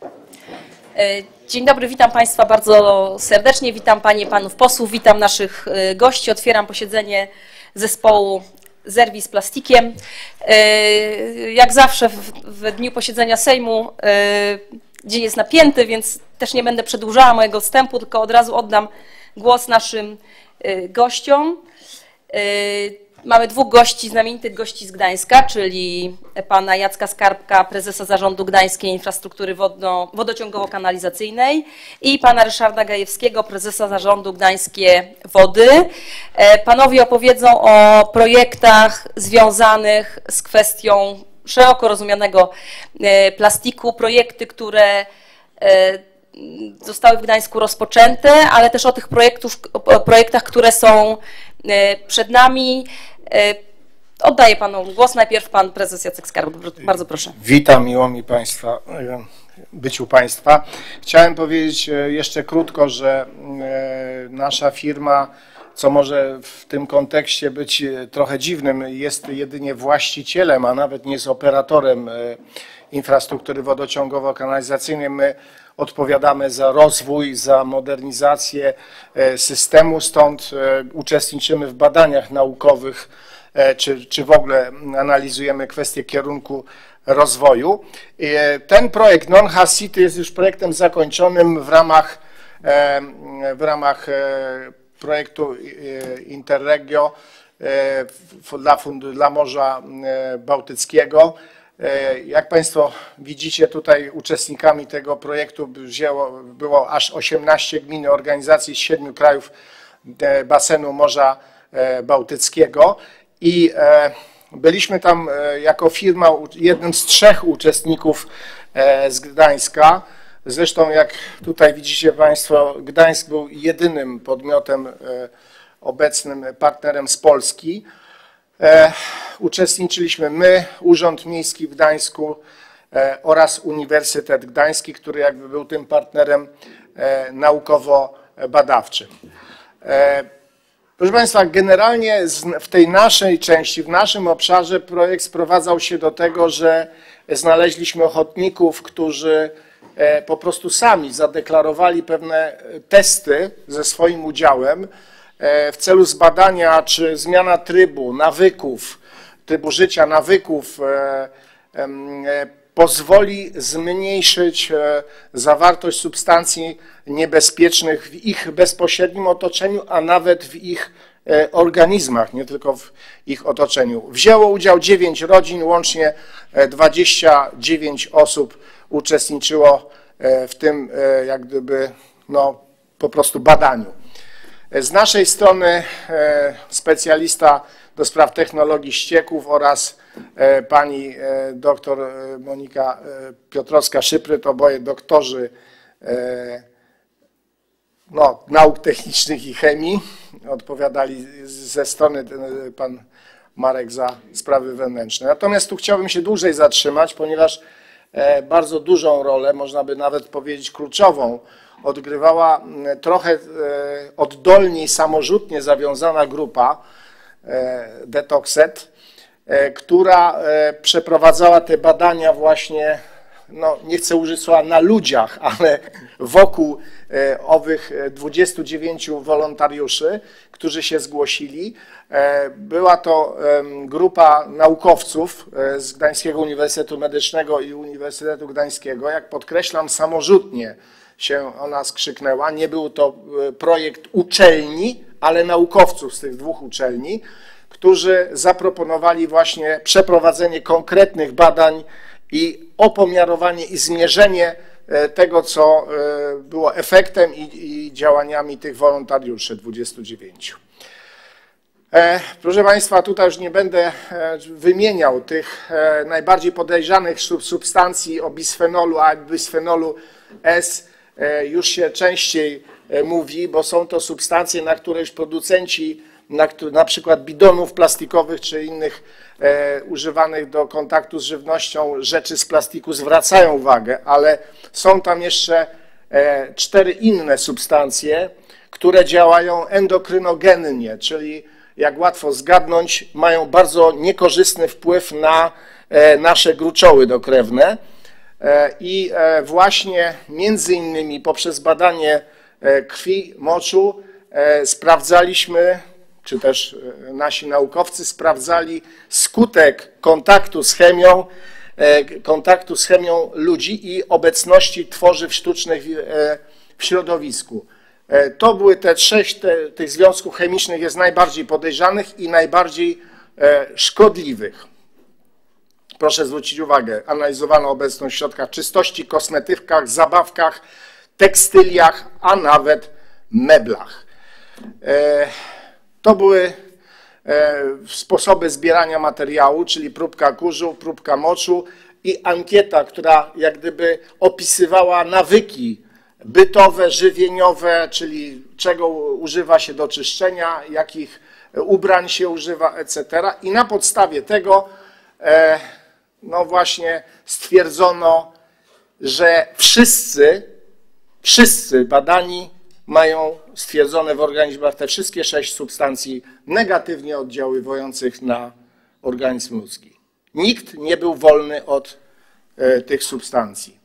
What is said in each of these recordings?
Dzień dobry, witam Państwa bardzo serdecznie, witam Panie i Panów posłów, witam naszych gości. Otwieram posiedzenie zespołu Zerwij z plastikiem. Jak zawsze w dniu posiedzenia Sejmu dzień jest napięty, więc też nie będę przedłużała mojego wstępu, tylko od razu oddam głos naszym gościom. Mamy dwóch gości, znamienitych gości z Gdańska, czyli pana Jacka Skarbka, prezesa Zarządu Gdańskiej Infrastruktury Wodociągowo-Kanalizacyjnej i pana Ryszarda Gajewskiego, prezesa Zarządu Gdańskie Wody. Panowie opowiedzą o projektach związanych z kwestią szeroko rozumianego plastiku, projekty, które zostały w Gdańsku rozpoczęte, ale też o tych projektach, które są przed nami. Oddaję panu głos. Najpierw pan prezes Jacek Skarbek. Bardzo proszę. Witam, miło mi Państwa, być u Państwa. Chciałem powiedzieć jeszcze krótko, że nasza firma, co może w tym kontekście być trochę dziwnym, jest jedynie właścicielem, a nawet nie jest operatorem infrastruktury wodociągowo-kanalizacyjnej. My odpowiadamy za rozwój, za modernizację systemu, stąd uczestniczymy w badaniach naukowych, czy w ogóle analizujemy kwestie kierunku rozwoju. Ten projekt Non-Has City jest już projektem zakończonym w ramach projektu Interregio dla Morza Bałtyckiego. Jak Państwo widzicie, tutaj uczestnikami tego projektu było aż 18 gmin, organizacji z 7 krajów basenu Morza Bałtyckiego i byliśmy tam jako firma jednym z 3 uczestników z Gdańska. Zresztą jak tutaj widzicie Państwo, Gdańsk był jedynym podmiotem obecnym partnerem z Polski. Uczestniczyliśmy my, Urząd Miejski w Gdańsku oraz Uniwersytet Gdański, który jakby był tym partnerem naukowo-badawczym. Proszę Państwa, generalnie w tej naszej części, w naszym obszarze projekt sprowadzał się do tego, że znaleźliśmy ochotników, którzy po prostu sami zadeklarowali pewne testy ze swoim udziałem w celu zbadania, czy zmiana trybu życia, nawyków pozwoli zmniejszyć zawartość substancji niebezpiecznych w ich bezpośrednim otoczeniu, a nawet w ich organizmach, nie tylko w ich otoczeniu. Wzięło udział 9 rodzin, łącznie 29 osób uczestniczyło w tym jak gdyby po prostu badaniu. Z naszej strony specjalista do spraw technologii ścieków oraz pani doktor Monika Piotrowska-Szypryt, oboje doktorzy nauk technicznych i chemii, odpowiadali ze strony pan Marek za sprawy wewnętrzne. Natomiast tu chciałbym się dłużej zatrzymać, ponieważ bardzo dużą rolę, można by nawet powiedzieć kluczową, odgrywała trochę oddolnie i samorzutnie zawiązana grupa Detoxet, która przeprowadzała te badania właśnie, nie chcę użyć słowa na ludziach, ale wokół owych 29 wolontariuszy, którzy się zgłosili. Była to grupa naukowców z Gdańskiego Uniwersytetu Medycznego i Uniwersytetu Gdańskiego. Jak podkreślam, samorzutnie się ona skrzyknęła. Nie był to projekt uczelni, ale naukowców z tych 2 uczelni, którzy zaproponowali właśnie przeprowadzenie konkretnych badań i opomiarowanie i zmierzenie tego, co było efektem i działaniami tych wolontariuszy 29. Proszę Państwa, tutaj już nie będę wymieniał tych najbardziej podejrzanych substancji o bisfenolu A i bisfenolu S. Już się częściej mówi, bo są to substancje, na które już producenci na przykład bidonów plastikowych czy innych używanych do kontaktu z żywnością rzeczy z plastiku zwracają uwagę, ale są tam jeszcze 4 inne substancje, które działają endokrynogennie, czyli jak łatwo zgadnąć, mają bardzo niekorzystny wpływ na nasze gruczoły dokrewne. i właśnie między innymi poprzez badanie krwi, moczu sprawdzaliśmy, czy też nasi naukowcy sprawdzali skutek kontaktu z chemią ludzi i obecności tworzyw sztucznych w środowisku. To były te 6 tych związków chemicznych jest najbardziej podejrzanych i najbardziej szkodliwych. Proszę zwrócić uwagę, analizowano obecność w środkach czystości, kosmetykach, zabawkach, tekstyliach, a nawet meblach. To były sposoby zbierania materiału, czyli próbka kurzu, próbka moczu i ankieta, która jak gdyby opisywała nawyki bytowe, żywieniowe, czyli czego używa się do czyszczenia, jakich ubrań się używa, etc. I na podstawie tego no właśnie stwierdzono, że wszyscy badani mają stwierdzone w organizmach te wszystkie 6 substancji negatywnie oddziaływujących na organizm ludzki. Nikt nie był wolny od tych substancji.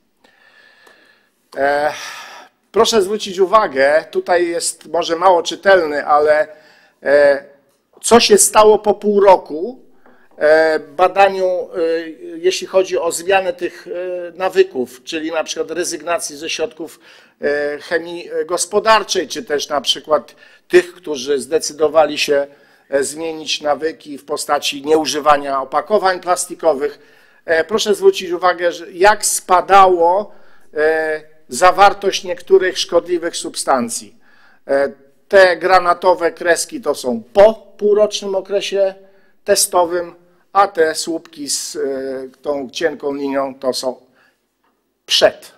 Proszę zwrócić uwagę, tutaj jest może mało czytelny, ale co się stało po pół roku badaniu, jeśli chodzi o zmianę tych nawyków, czyli na przykład rezygnacji ze środków chemii gospodarczej, czy też na przykład tych, którzy zdecydowali się zmienić nawyki w postaci nieużywania opakowań plastikowych. Proszę zwrócić uwagę, jak spadało zawartość niektórych szkodliwych substancji. Te granatowe kreski to są po półrocznym okresie testowym, a te słupki z tą cienką linią to są przed.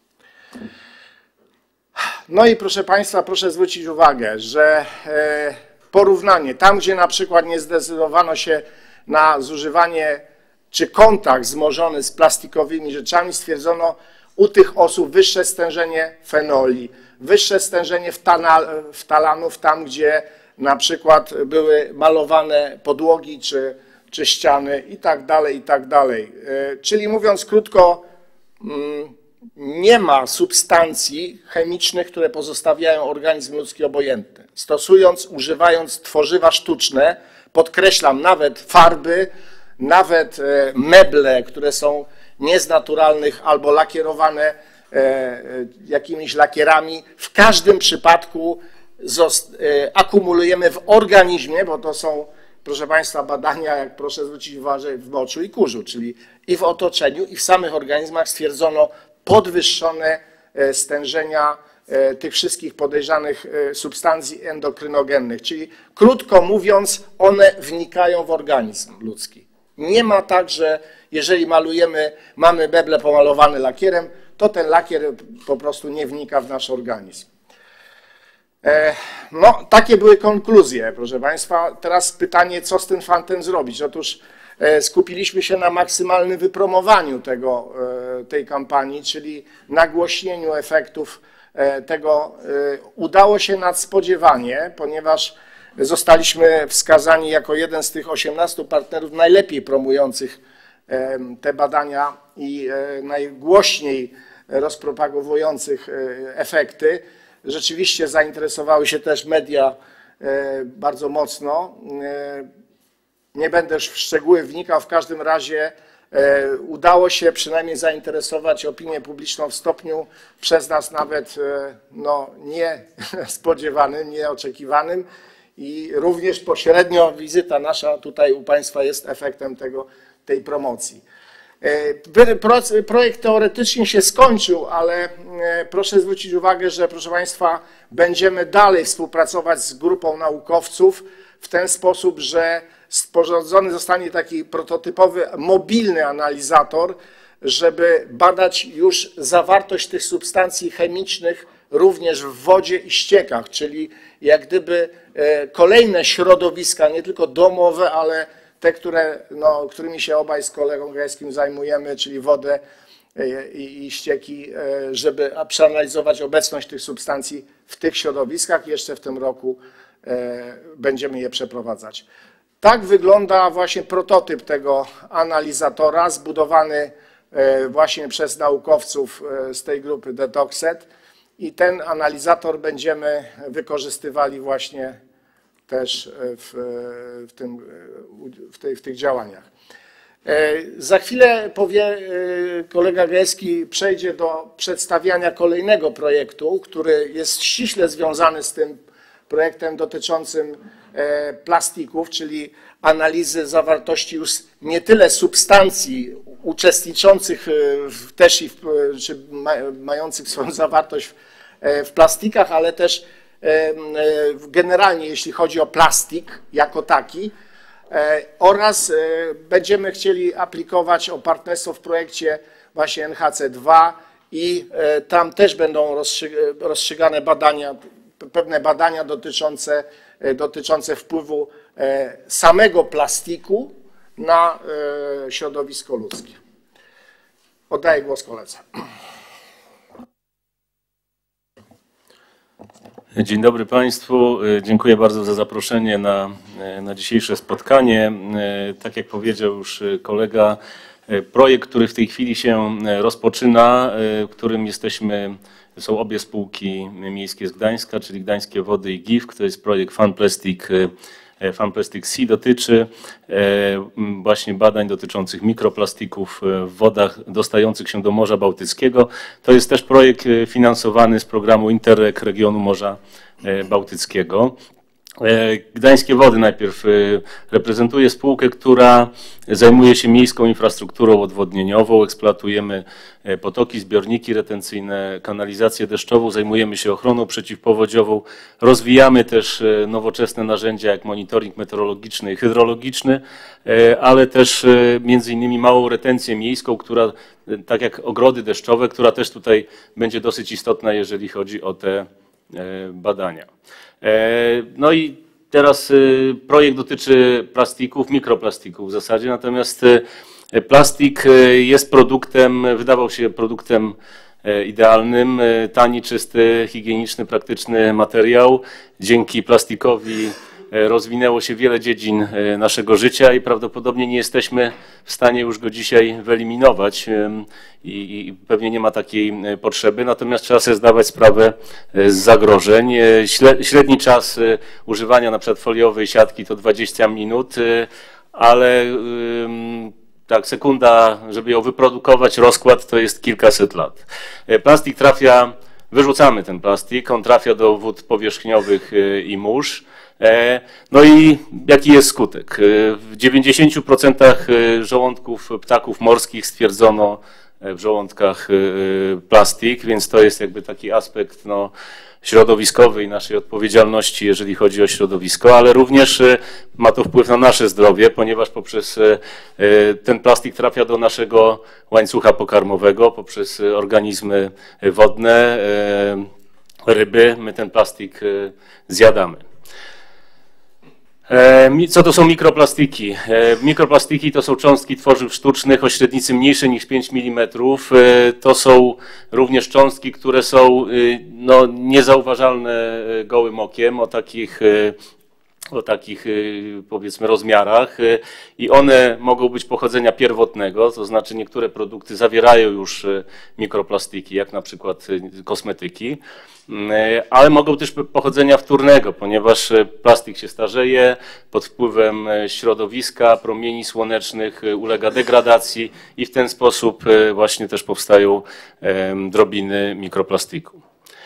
No i proszę Państwa, proszę zwrócić uwagę, że porównanie, tam gdzie na przykład nie zdecydowano się na zużywanie czy kontakt wzmożony z plastikowymi rzeczami, stwierdzono u tych osób wyższe stężenie fenoli, wyższe stężenie ftalanów tam, gdzie na przykład były malowane podłogi czy ściany i tak dalej, i tak dalej. Czyli mówiąc krótko, nie ma substancji chemicznych, które pozostawiają organizm ludzki obojętny. Używając tworzywa sztuczne, podkreślam, nawet farby, nawet meble, które są nie z naturalnych albo lakierowane jakimiś lakierami, w każdym przypadku akumulujemy w organizmie, bo to są, proszę Państwa, badania, jak proszę zwrócić uwagę, w moczu i kurzu, czyli i w otoczeniu, i w samych organizmach stwierdzono podwyższone stężenia tych wszystkich podejrzanych substancji endokrynogennych, czyli krótko mówiąc, one wnikają w organizm ludzki. Nie ma tak, że jeżeli mamy meble pomalowane lakierem, to ten lakier po prostu nie wnika w nasz organizm. No, takie były konkluzje, proszę Państwa. Teraz pytanie, co z tym fantem zrobić? Otóż skupiliśmy się na maksymalnym wypromowaniu tej kampanii, czyli nagłośnieniu efektów tego. Udało się nadspodziewanie, ponieważ zostaliśmy wskazani jako jeden z tych 18 partnerów najlepiej promujących te badania i najgłośniej rozpropagowujących efekty. Rzeczywiście zainteresowały się też media bardzo mocno. Nie będę już w szczegóły wnikał, w każdym razie udało się przynajmniej zainteresować opinię publiczną w stopniu przez nas nawet no, niespodziewanym, nieoczekiwanym i również pośrednio wizyta nasza tutaj u Państwa jest efektem tej promocji. Projekt teoretycznie się skończył, ale proszę zwrócić uwagę, że proszę Państwa, będziemy dalej współpracować z grupą naukowców w ten sposób, że sporządzony zostanie taki prototypowy mobilny analizator, żeby badać już zawartość tych substancji chemicznych również w wodzie i ściekach, czyli jak gdyby kolejne środowiska, nie tylko domowe, ale te, którymi się obaj z kolegą Gajskim zajmujemy, czyli wodę i ścieki, żeby przeanalizować obecność tych substancji w tych środowiskach. Jeszcze w tym roku będziemy je przeprowadzać. Tak wygląda właśnie prototyp tego analizatora zbudowany właśnie przez naukowców z tej grupy Detoxed i ten analizator będziemy wykorzystywali właśnie też w tych działaniach. Za chwilę kolega Gajewski przejdzie do przedstawiania kolejnego projektu, który jest ściśle związany z tym projektem dotyczącym plastików, czyli analizy zawartości już nie tyle substancji uczestniczących też czy mających swoją zawartość w plastikach, ale też generalnie jeśli chodzi o plastik jako taki, oraz będziemy chcieli aplikować o partnerstwo w projekcie właśnie NHC2 i tam też będą rozstrzygane badania, pewne badania dotyczące wpływu samego plastiku na środowisko ludzkie. Oddaję głos koledze. Dzień dobry Państwu. Dziękuję bardzo za zaproszenie na dzisiejsze spotkanie. Tak jak powiedział już kolega, projekt, który w tej chwili się rozpoczyna, w którym są obie spółki miejskie z Gdańska, czyli Gdańskie Wody i GIF, to jest projekt FunPlastic Sea, dotyczy właśnie badań dotyczących mikroplastików w wodach dostających się do Morza Bałtyckiego. To jest też projekt finansowany z programu Interreg regionu Morza Bałtyckiego. Gdańskie Wody najpierw reprezentuje spółkę, która zajmuje się miejską infrastrukturą odwodnieniową. Eksploatujemy potoki, zbiorniki retencyjne, kanalizację deszczową, zajmujemy się ochroną przeciwpowodziową. Rozwijamy też nowoczesne narzędzia jak monitoring meteorologiczny i hydrologiczny, ale też między innymi małą retencję miejską, która tak jak ogrody deszczowe, która też tutaj będzie dosyć istotna, jeżeli chodzi o te badania. No i teraz projekt dotyczy plastików, mikroplastików w zasadzie, natomiast plastik jest produktem, wydawał się produktem idealnym, tani, czysty, higieniczny, praktyczny materiał. Dzięki plastikowi rozwinęło się wiele dziedzin naszego życia i prawdopodobnie nie jesteśmy w stanie już go dzisiaj wyeliminować i pewnie nie ma takiej potrzeby, natomiast trzeba sobie zdawać sprawę z zagrożeń. Średni czas używania na przykład foliowej siatki to 20 minut, ale tak, sekunda, żeby ją wyprodukować, rozkład to jest kilkaset lat. Plastik wyrzucamy ten plastik, on trafia do wód powierzchniowych i mórz. No i jaki jest skutek? W 90% żołądków ptaków morskich stwierdzono w żołądkach plastik, więc to jest jakby taki aspekt środowiskowy i naszej odpowiedzialności, jeżeli chodzi o środowisko, ale również ma to wpływ na nasze zdrowie, ponieważ poprzez ten plastik trafia do naszego łańcucha pokarmowego, poprzez organizmy wodne, ryby, my ten plastik zjadamy. Co to są mikroplastiki? Mikroplastiki to są cząstki tworzyw sztucznych o średnicy mniejszej niż 5 mm. To są również cząstki, które są niezauważalne gołym okiem, o takich powiedzmy rozmiarach i one mogą być pochodzenia pierwotnego, to znaczy niektóre produkty zawierają już mikroplastiki, jak na przykład kosmetyki, ale mogą też pochodzenia wtórnego, ponieważ plastik się starzeje, pod wpływem środowiska, promieni słonecznych ulega degradacji i w ten sposób właśnie też powstają drobiny mikroplastiku.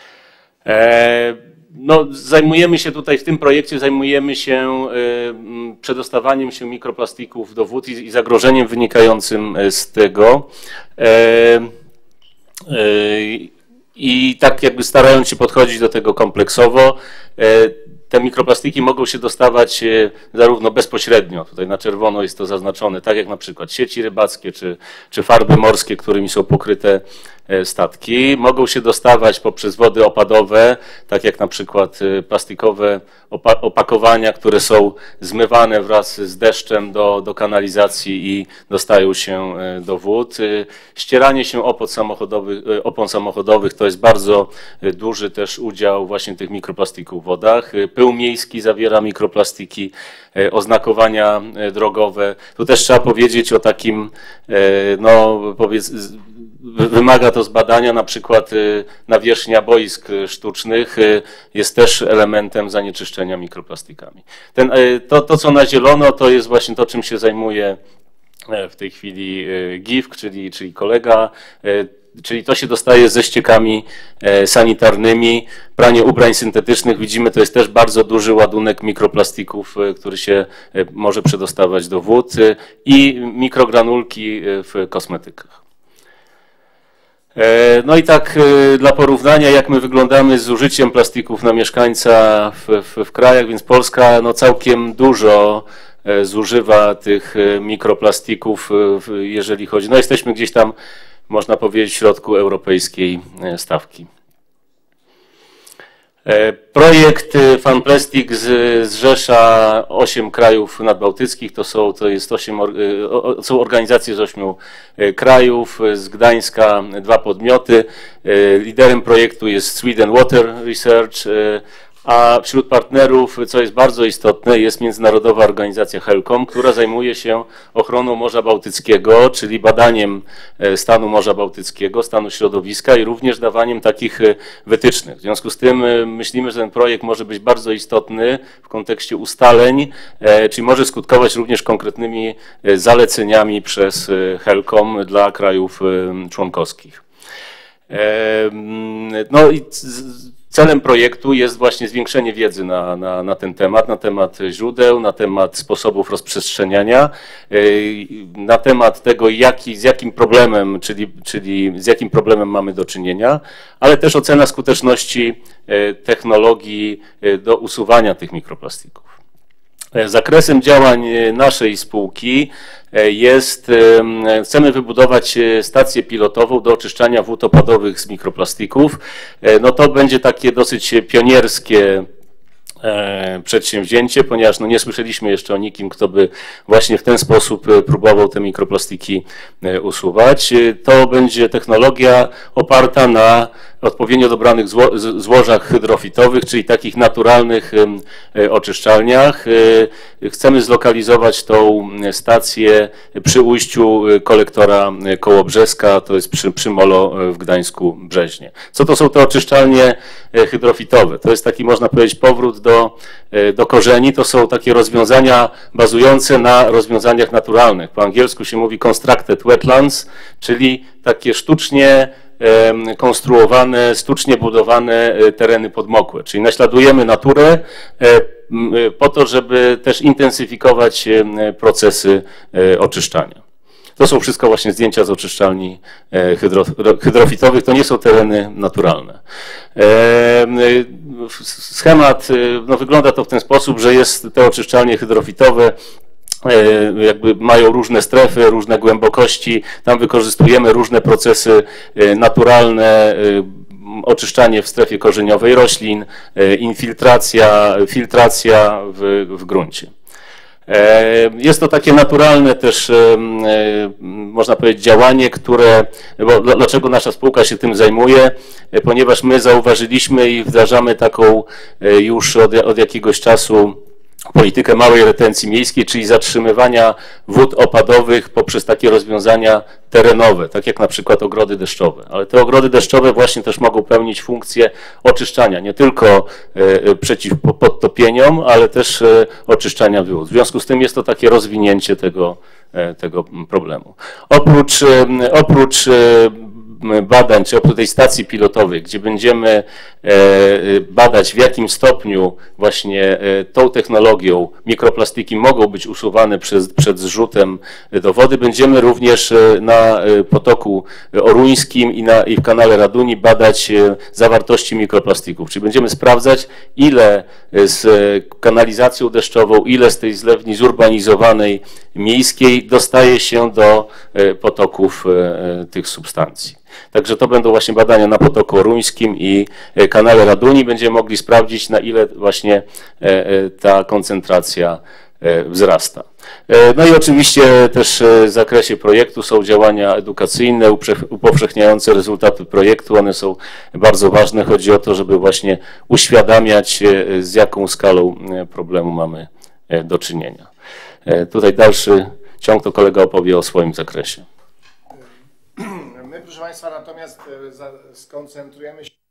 Zajmujemy się tutaj, w tym projekcie zajmujemy się przedostawaniem się mikroplastików do wód i zagrożeniem wynikającym z tego. I tak jakby starając się podchodzić do tego kompleksowo, te mikroplastiki mogą się dostawać zarówno bezpośrednio, tutaj na czerwono jest to zaznaczone, tak jak na przykład sieci rybackie czy farby morskie, którymi są pokryte statki. Mogą się dostawać poprzez wody opadowe, tak jak na przykład plastikowe opakowania, które są zmywane wraz z deszczem do kanalizacji i dostają się do wód. Ścieranie się opon samochodowych to jest bardzo duży też udział właśnie tych mikroplastików w wodach. pył miejski zawiera mikroplastiki, oznakowania drogowe. Tu też trzeba powiedzieć o takim, no wymaga to zbadania, na przykład nawierzchnia boisk sztucznych jest też elementem zanieczyszczenia mikroplastikami. To co na zielono, to jest właśnie to, czym się zajmuje w tej chwili GIFK, czyli kolega, czyli to się dostaje ze ściekami sanitarnymi, pranie ubrań syntetycznych. Widzimy, to jest też bardzo duży ładunek mikroplastików, który się może przedostawać do wód i mikrogranulki w kosmetykach. No i tak dla porównania, jak my wyglądamy z zużyciem plastików na mieszkańca w krajach, więc Polska no całkiem dużo zużywa tych mikroplastików, jeżeli chodzi, no jesteśmy gdzieś tam, można powiedzieć, w środku europejskiej stawki. Projekt FunPlastic zrzesza 8 krajów nadbałtyckich, są organizacje z 8 krajów, z Gdańska 2 podmioty. Liderem projektu jest Sweden Water Research, a wśród partnerów, co jest bardzo istotne, jest Międzynarodowa Organizacja HELCOM, która zajmuje się ochroną Morza Bałtyckiego, czyli badaniem stanu Morza Bałtyckiego, stanu środowiska i również dawaniem takich wytycznych. W związku z tym myślimy, że ten projekt może być bardzo istotny w kontekście ustaleń, czyli może skutkować również konkretnymi zaleceniami przez HELCOM dla krajów członkowskich. No i celem projektu jest właśnie zwiększenie wiedzy na ten temat źródeł, na temat sposobów rozprzestrzeniania, na temat tego, z jakim problemem, czyli z jakim problemem mamy do czynienia, ale też ocena skuteczności technologii do usuwania tych mikroplastików. Zakresem działań naszej spółki chcemy wybudować stację pilotową do oczyszczania wód opadowych z mikroplastików. No to będzie takie dosyć pionierskie przedsięwzięcie, ponieważ no nie słyszeliśmy jeszcze o nikim, kto by właśnie w ten sposób próbował te mikroplastiki usuwać. To będzie technologia oparta na odpowiednio dobranych złożach hydrofitowych, czyli takich naturalnych oczyszczalniach. Chcemy zlokalizować tą stację przy ujściu kolektora Kołobrzeska, to jest przy Molo w Gdańsku-Brzeźnie. Co to są te oczyszczalnie hydrofitowe? To jest taki, można powiedzieć, powrót do korzeni. To są takie rozwiązania bazujące na rozwiązaniach naturalnych. Po angielsku się mówi constructed wetlands, czyli takie sztucznie konstruowane, sztucznie budowane tereny podmokłe, czyli naśladujemy naturę po to, żeby też intensyfikować procesy oczyszczania. To są wszystko właśnie zdjęcia z oczyszczalni hydrofitowych, to nie są tereny naturalne. Schemat, no wygląda to w ten sposób, że te oczyszczalnie hydrofitowe jakby mają różne strefy, różne głębokości, tam wykorzystujemy różne procesy naturalne, oczyszczanie w strefie korzeniowej roślin, infiltracja, filtracja w gruncie. Jest to takie naturalne też, można powiedzieć, działanie, bo dlaczego nasza spółka się tym zajmuje? Ponieważ my zauważyliśmy i wdrażamy taką już od jakiegoś czasu politykę małej retencji miejskiej, czyli zatrzymywania wód opadowych poprzez takie rozwiązania terenowe, tak jak na przykład ogrody deszczowe. Ale te ogrody deszczowe właśnie też mogą pełnić funkcję oczyszczania, nie tylko przeciw podtopieniom, ale też oczyszczania wód. W związku z tym jest to takie rozwinięcie tego problemu. Oprócz badań, czy oprócz tej stacji pilotowej, gdzie będziemy badać, w jakim stopniu właśnie tą technologią mikroplastiki mogą być usuwane przed zrzutem do wody, będziemy również na potoku oruńskim i w kanale Raduni badać zawartości mikroplastików. Czyli będziemy sprawdzać, ile z kanalizacją deszczową, ile z tej zlewni zurbanizowanej miejskiej dostaje się do potoków tych substancji. Także to będą właśnie badania na potoku oruńskim i kanale Raduni. Będziemy mogli sprawdzić, na ile właśnie ta koncentracja wzrasta. No i oczywiście też w zakresie projektu są działania edukacyjne, upowszechniające rezultaty projektu. One są bardzo ważne. Chodzi o to, żeby właśnie uświadamiać, z jaką skalą problemu mamy do czynienia. Tutaj dalszy ciąg to kolega opowie o swoim zakresie. My, proszę Państwa, natomiast skoncentrujemy się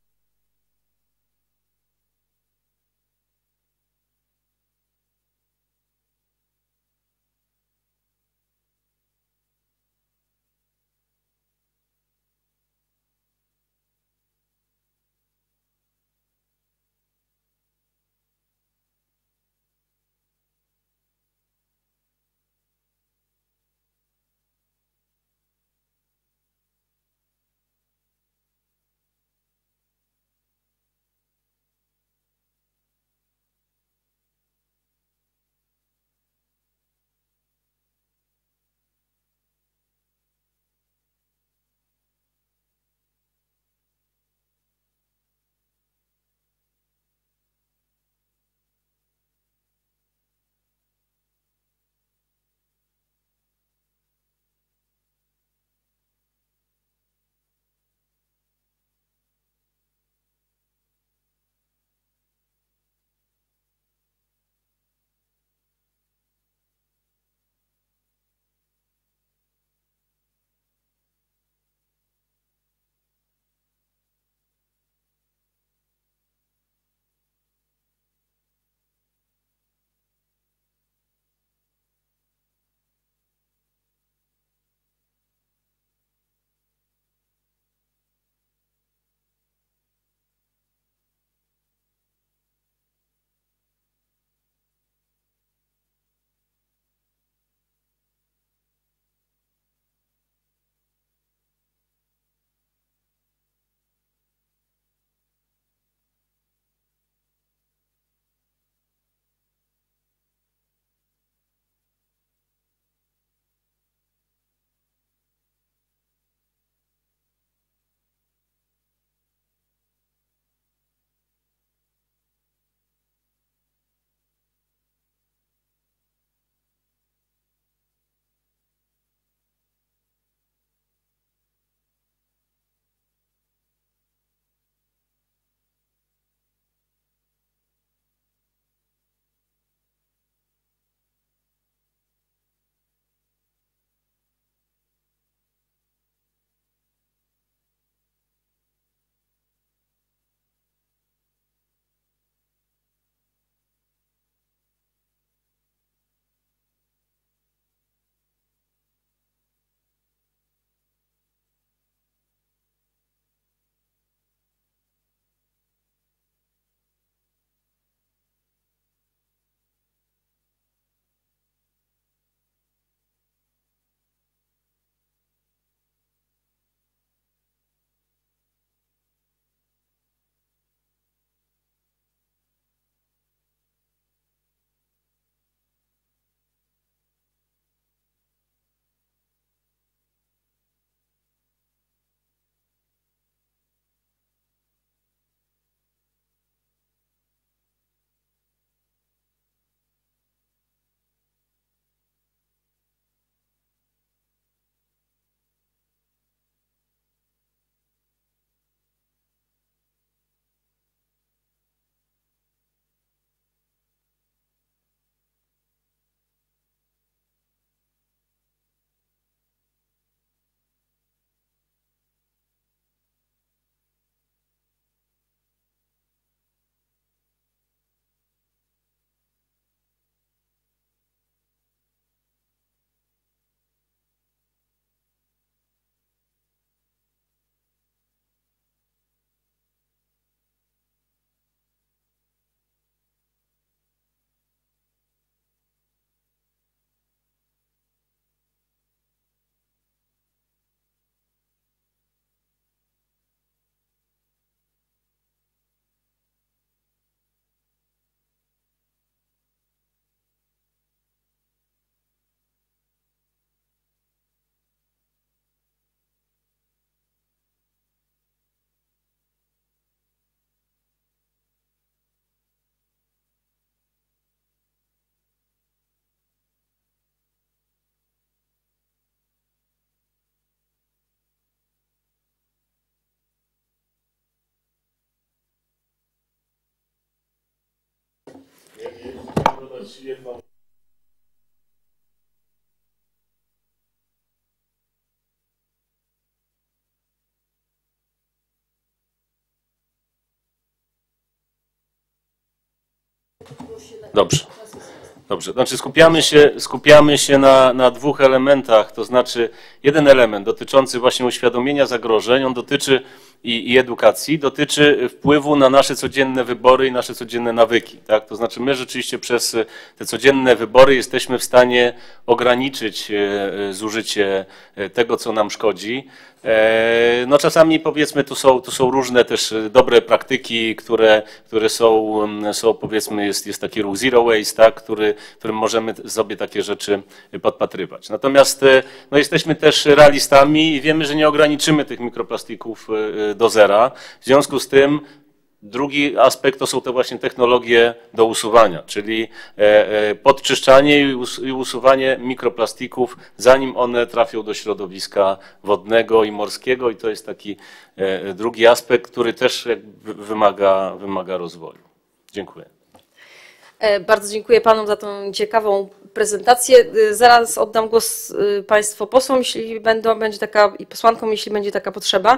Dobrze. Dobrze, znaczy skupiamy się na dwóch elementach, to znaczy jeden element dotyczący właśnie uświadomienia zagrożeń, on dotyczy i edukacji, dotyczy wpływu na nasze codzienne wybory i nasze codzienne nawyki. Tak? To znaczy my rzeczywiście przez te codzienne wybory jesteśmy w stanie ograniczyć zużycie tego, co nam szkodzi. No czasami powiedzmy tu są różne też dobre praktyki, które są powiedzmy jest taki ruch zero waste, tak, którym możemy sobie takie rzeczy podpatrywać. Natomiast no, jesteśmy też realistami i wiemy, że nie ograniczymy tych mikroplastików do zera. W związku z tym drugi aspekt to są te właśnie technologie do usuwania, czyli podczyszczanie i usuwanie mikroplastików, zanim one trafią do środowiska wodnego i morskiego i to jest taki drugi aspekt, który też wymaga rozwoju. Dziękuję. Bardzo dziękuję panom za tą ciekawą prezentację. Zaraz oddam głos państwu posłom, jeśli będzie taka, i posłankom, jeśli będzie taka potrzeba.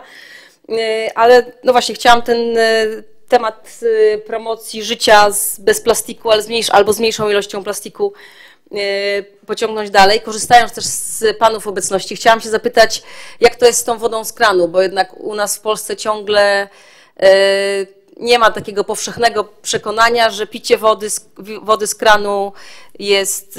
Ale no właśnie, chciałam ten temat promocji życia bez plastiku, ale z mniejszą ilością plastiku pociągnąć dalej. Korzystając też z panów obecności, chciałam się zapytać, jak to jest z tą wodą z kranu, bo jednak u nas w Polsce ciągle nie ma takiego powszechnego przekonania, że picie wody z kranu jest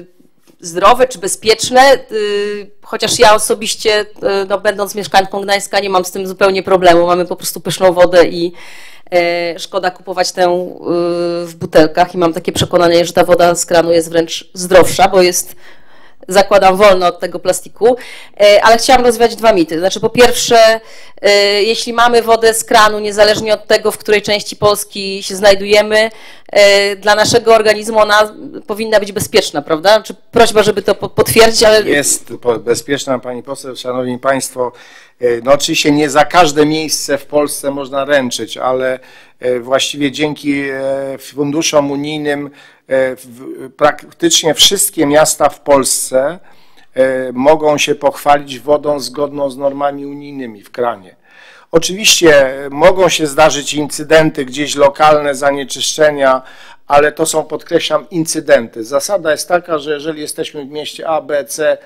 zdrowe czy bezpieczne, chociaż ja osobiście, no, będąc mieszkanką Gdańska, nie mam z tym zupełnie problemu. Mamy po prostu pyszną wodę i szkoda kupować tę w butelkach i mam takie przekonanie, że ta woda z kranu jest wręcz zdrowsza, bo jest, zakładam, wolna od tego plastiku, ale chciałam rozwiać dwa mity. Znaczy, po pierwsze, jeśli mamy wodę z kranu, niezależnie od tego, w której części Polski się znajdujemy, dla naszego organizmu ona powinna być bezpieczna, prawda? Znaczy, prośba, żeby to potwierdzić, ale... Jest bezpieczna, pani poseł, szanowni państwo. No oczywiście nie za każde miejsce w Polsce można ręczyć, ale właściwie dzięki funduszom unijnym praktycznie wszystkie miasta w Polsce mogą się pochwalić wodą zgodną z normami unijnymi w kranie. Oczywiście mogą się zdarzyć incydenty, gdzieś lokalne zanieczyszczenia, ale to są, podkreślam, incydenty. Zasada jest taka, że jeżeli jesteśmy w mieście A, B, C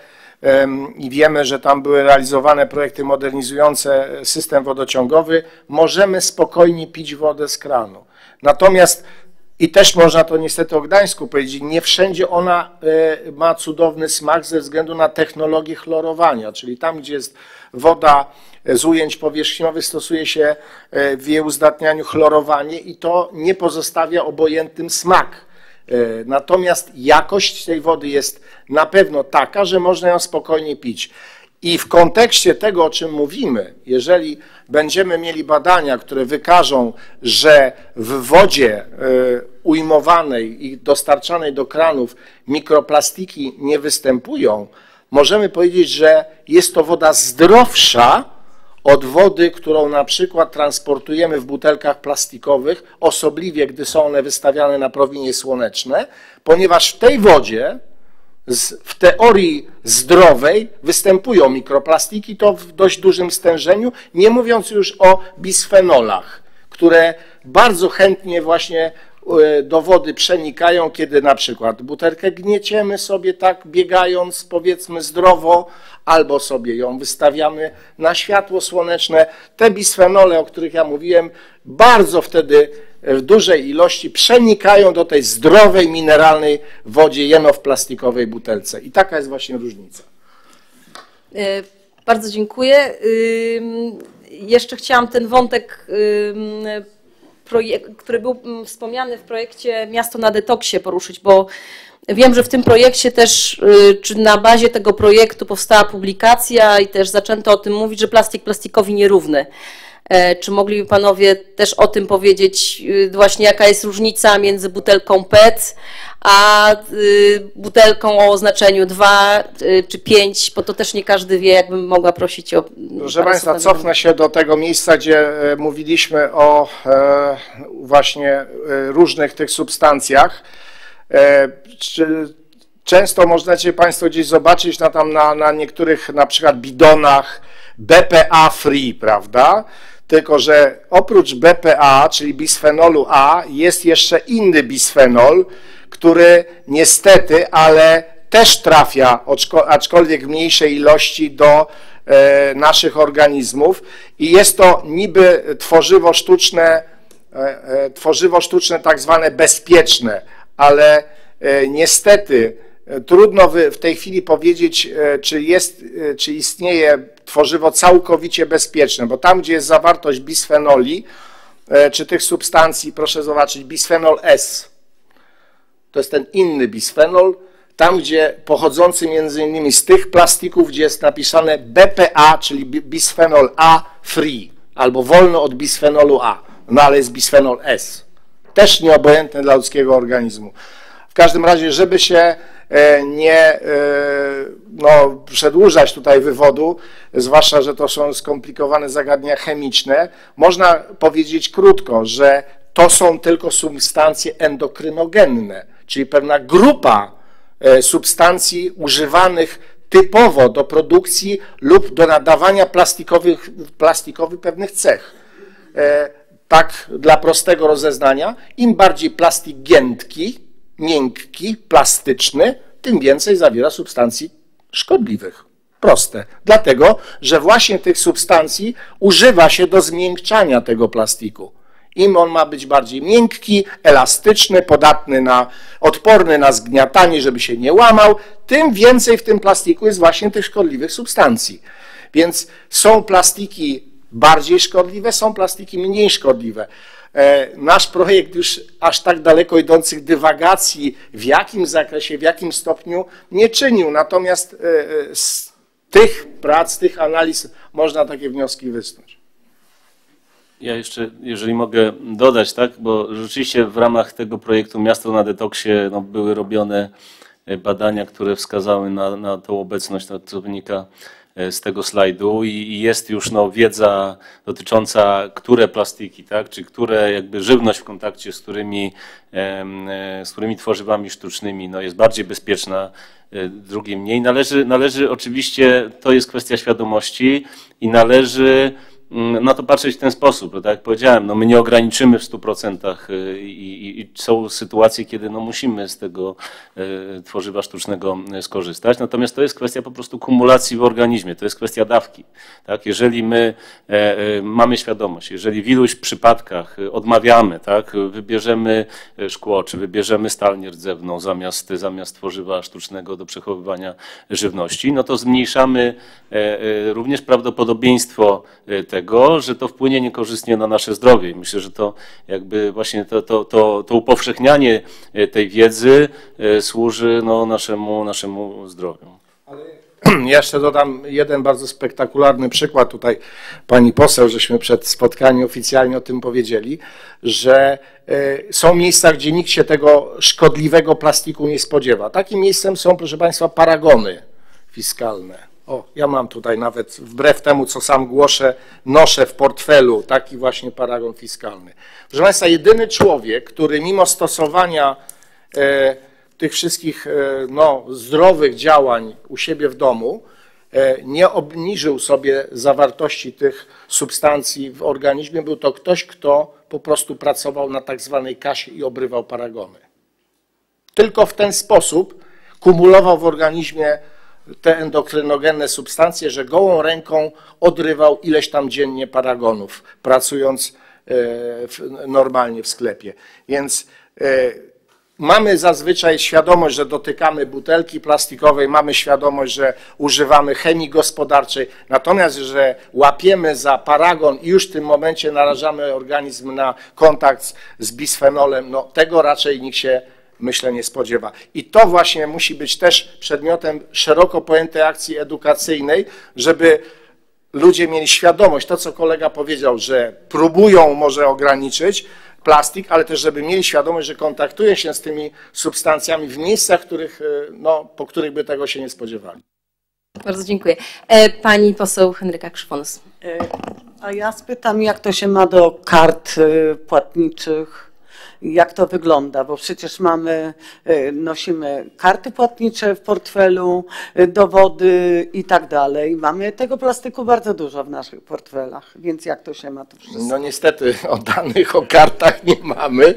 i wiemy, że tam były realizowane projekty modernizujące system wodociągowy, możemy spokojnie pić wodę z kranu. Natomiast i też można to niestety o Gdańsku powiedzieć, nie wszędzie ona ma cudowny smak ze względu na technologię chlorowania, czyli tam, gdzie jest woda z ujęć powierzchniowych, stosuje się w jej uzdatnianiu chlorowanie i to nie pozostawia obojętnym smak. Natomiast jakość tej wody jest na pewno taka, że można ją spokojnie pić. I w kontekście tego, o czym mówimy, jeżeli będziemy mieli badania, które wykażą, że w wodzie ujmowanej i dostarczanej do kranów mikroplastiki nie występują, możemy powiedzieć, że jest to woda zdrowsza od wody, którą na przykład transportujemy w butelkach plastikowych, osobliwie gdy są one wystawiane na promienie słoneczne, ponieważ w tej wodzie w teorii zdrowej występują mikroplastiki, to w dość dużym stężeniu, nie mówiąc już o bisfenolach, które bardzo chętnie właśnie do wody przenikają, kiedy na przykład butelkę gnieciemy sobie tak biegając, powiedzmy zdrowo, albo sobie ją wystawiamy na światło słoneczne. Te bisfenole, o których ja mówiłem, bardzo wtedy w dużej ilości przenikają do tej zdrowej, mineralnej wodzie jeno w plastikowej butelce. I taka jest właśnie różnica. Bardzo dziękuję. Jeszcze chciałam ten wątek, który był wspomniany w projekcie Miasto na detoksie, poruszyć, bo wiem, że w tym projekcie też, czy na bazie tego projektu powstała publikacja i też zaczęto o tym mówić, że plastik plastikowi nierówny. Czy mogliby panowie też o tym powiedzieć, właśnie jaka jest różnica między butelką PET a butelką o oznaczeniu 2 czy 5, bo to też nie każdy wie, jakbym mogła prosić o... Proszę państwa, cofnę się do tego miejsca, gdzie mówiliśmy o właśnie różnych tych substancjach. Często możecie Państwo gdzieś zobaczyć na niektórych na przykład bidonach BPA free, prawda? Tylko że oprócz BPA, czyli bisfenolu A, jest jeszcze inny bisfenol, który niestety, ale też trafia, aczkolwiek w mniejszej ilości, do naszych organizmów i jest to niby tworzywo sztuczne tak zwane bezpieczne, ale niestety trudno w tej chwili powiedzieć, czy istnieje tworzywo całkowicie bezpieczne, bo tam, gdzie jest zawartość bisfenoli, czy tych substancji, proszę zobaczyć, bisfenol S, to jest ten inny bisfenol, tam, gdzie pochodzący między innymi z tych plastików, gdzie jest napisane BPA, czyli bisfenol A free, albo wolno od bisfenolu A, no ale jest bisfenol S, też nieobojętny dla ludzkiego organizmu. W każdym razie, żeby się nie przedłużać tutaj wywodu, zwłaszcza, że to są skomplikowane zagadnienia chemiczne, można powiedzieć krótko, że to są tylko substancje endokrynogenne, czyli pewna grupa substancji używanych typowo do produkcji lub do nadawania plastikowych pewnych cech. Tak dla prostego rozeznania, im bardziej plastik giętki, miękki, plastyczny, tym więcej zawiera substancji szkodliwych. Proste. Dlatego, że właśnie tych substancji używa się do zmiękczania tego plastiku. Im on ma być bardziej miękki, elastyczny, odporny na zgniatanie, żeby się nie łamał, tym więcej w tym plastiku jest właśnie tych szkodliwych substancji. Więc są plastiki bardziej szkodliwe, są plastiki mniej szkodliwe. Nasz projekt już aż tak daleko idących dywagacji, w jakim zakresie, w jakim stopniu nie czynił. Natomiast z tych prac, z tych analiz można takie wnioski wysnuć. Ja jeszcze, jeżeli mogę dodać, tak, bo rzeczywiście w ramach tego projektu Miasto na detoksie były robione badania, które wskazały na tą obecność, co wynika z tego slajdu i jest już wiedza dotycząca, które plastiki, tak, czy które jakby żywność w kontakcie z którymi tworzywami sztucznymi jest bardziej bezpieczna, drugie mniej. Należy oczywiście, to jest kwestia świadomości i należy na to patrzeć w ten sposób, bo tak jak powiedziałem, my nie ograniczymy w 100% i są sytuacje, kiedy musimy z tego tworzywa sztucznego skorzystać, natomiast to jest kwestia po prostu kumulacji w organizmie, to jest kwestia dawki. Tak? Jeżeli my mamy świadomość, jeżeli w iluś przypadkach odmawiamy, tak, wybierzemy szkło, czy wybierzemy stal nierdzewną zamiast tworzywa sztucznego do przechowywania żywności, to zmniejszamy również prawdopodobieństwo tego, że to wpłynie niekorzystnie na nasze zdrowie. Myślę, że to jakby właśnie to upowszechnianie tej wiedzy służy naszemu zdrowiu. Ale jeszcze dodam jeden bardzo spektakularny przykład. Tutaj pani poseł, żeśmy przed spotkaniem oficjalnie o tym powiedzieli, że są miejsca, gdzie nikt się tego szkodliwego plastiku nie spodziewa. Takim miejscem są, proszę państwa, paragony fiskalne. Ja mam tutaj nawet, wbrew temu, co sam głoszę, noszę w portfelu taki właśnie paragon fiskalny. Proszę państwa, jedyny człowiek, który mimo stosowania tych wszystkich zdrowych działań u siebie w domu nie obniżył sobie zawartości tych substancji w organizmie, był to ktoś, kto po prostu pracował na tak zwanej kasie i obrywał paragony. Tylko w ten sposób kumulował w organizmie te endokrynogenne substancje, że gołą ręką odrywał ileś tam dziennie paragonów, pracując normalnie w sklepie. Więc mamy zazwyczaj świadomość, że dotykamy butelki plastikowej, mamy świadomość, że używamy chemii gospodarczej, natomiast, że łapiemy za paragon i już w tym momencie narażamy organizm na kontakt z bisfenolem, tego raczej nikt się, myślę, nie spodziewa. I to właśnie musi być też przedmiotem szeroko pojętej akcji edukacyjnej, żeby ludzie mieli świadomość, to co kolega powiedział, że próbują może ograniczyć plastik, ale też żeby mieli świadomość, że kontaktują się z tymi substancjami w miejscach, po których by tego się nie spodziewali. Bardzo dziękuję. Pani poseł Henryka Krzywonos. A ja spytam, jak to się ma do kart płatniczych jak to wygląda, bo przecież nosimy karty płatnicze w portfelu, dowody i tak dalej. Mamy tego plastiku bardzo dużo w naszych portfelach, więc jak to się ma to wszystko? No niestety danych o kartach nie mamy,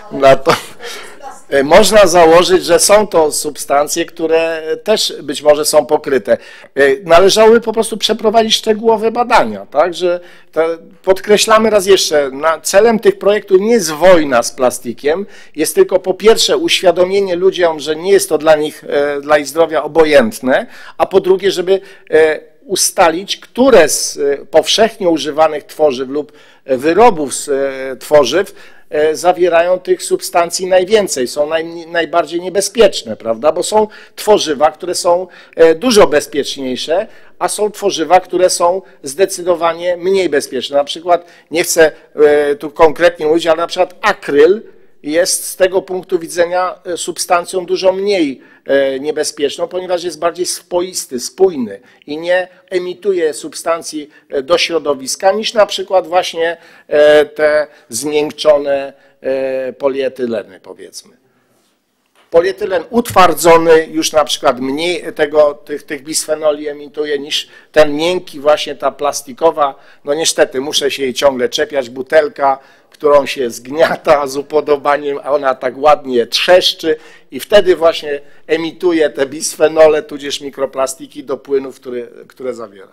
można założyć, że są to substancje, które też być może są pokryte. Należałoby po prostu przeprowadzić szczegółowe badania, tak? Że podkreślamy raz jeszcze, celem tych projektów nie jest wojna z plastikiem, jest tylko po pierwsze uświadomienie ludziom, że nie jest to dla nich, dla ich zdrowia obojętne, a po drugie, żeby ustalić, które z powszechnie używanych tworzyw lub wyrobów z tworzyw zawierają tych substancji najwięcej, są najbardziej niebezpieczne, prawda? Bo są tworzywa, które są dużo bezpieczniejsze, a są tworzywa, które są zdecydowanie mniej bezpieczne. Na przykład, nie chcę tu konkretnie mówić, ale na przykład akryl jest z tego punktu widzenia substancją dużo mniej niebezpieczną, ponieważ jest bardziej swoisty, spójny i nie emituje substancji do środowiska niż na przykład właśnie te zmiękczone polietyleny, powiedzmy. Polietylen utwardzony już na przykład mniej tych bisfenoli emituje niż ten miękki, właśnie ta plastikowa. No niestety muszę się jej ciągle czepiać, butelka, którą się zgniata z upodobaniem, a ona tak ładnie trzeszczy i wtedy właśnie emituje te bisfenole, tudzież mikroplastiki do płynów, które zawiera.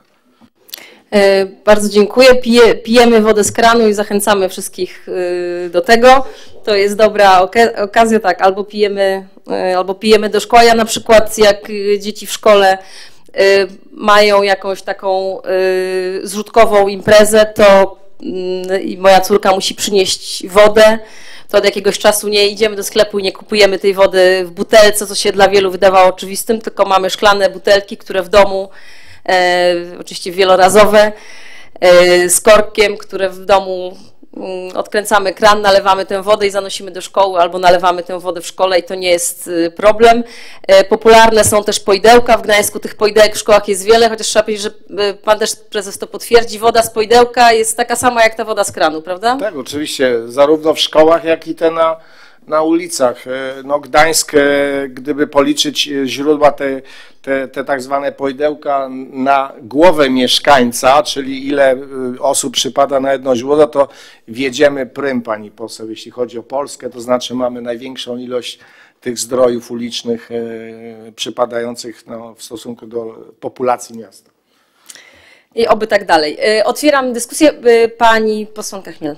Bardzo dziękuję. Pijemy wodę z kranu i zachęcamy wszystkich do tego. To jest dobra okazja, tak, albo pijemy do szkoły. Ja na przykład jak dzieci w szkole mają jakąś taką zrzutkową imprezę, to i moja córka musi przynieść wodę, to od jakiegoś czasu nie idziemy do sklepu i nie kupujemy tej wody w butelce, co się dla wielu wydawało oczywistym, tylko mamy szklane butelki, które w domu, oczywiście wielorazowe, z korkiem, które w domu odkręcamy kran, nalewamy tę wodę i zanosimy do szkoły, albo nalewamy tę wodę w szkole i to nie jest problem. Popularne są też poidełka. W Gdańsku tych poidełek w szkołach jest wiele, chociaż trzeba powiedzieć, że pan też prezes to potwierdzi. Woda z poidełka jest taka sama jak ta woda z kranu, prawda? Tak, oczywiście. Zarówno w szkołach, jak i te na ulicach. No Gdańsk, gdyby policzyć źródła te tak zwane poidełka na głowę mieszkańca, czyli ile osób przypada na jedno źródło, to wjedziemy prym, pani poseł, jeśli chodzi o Polskę, to znaczy mamy największą ilość tych zdrojów ulicznych przypadających w stosunku do populacji miasta. I oby tak dalej. Otwieram dyskusję. Pani posłanka Chmiel.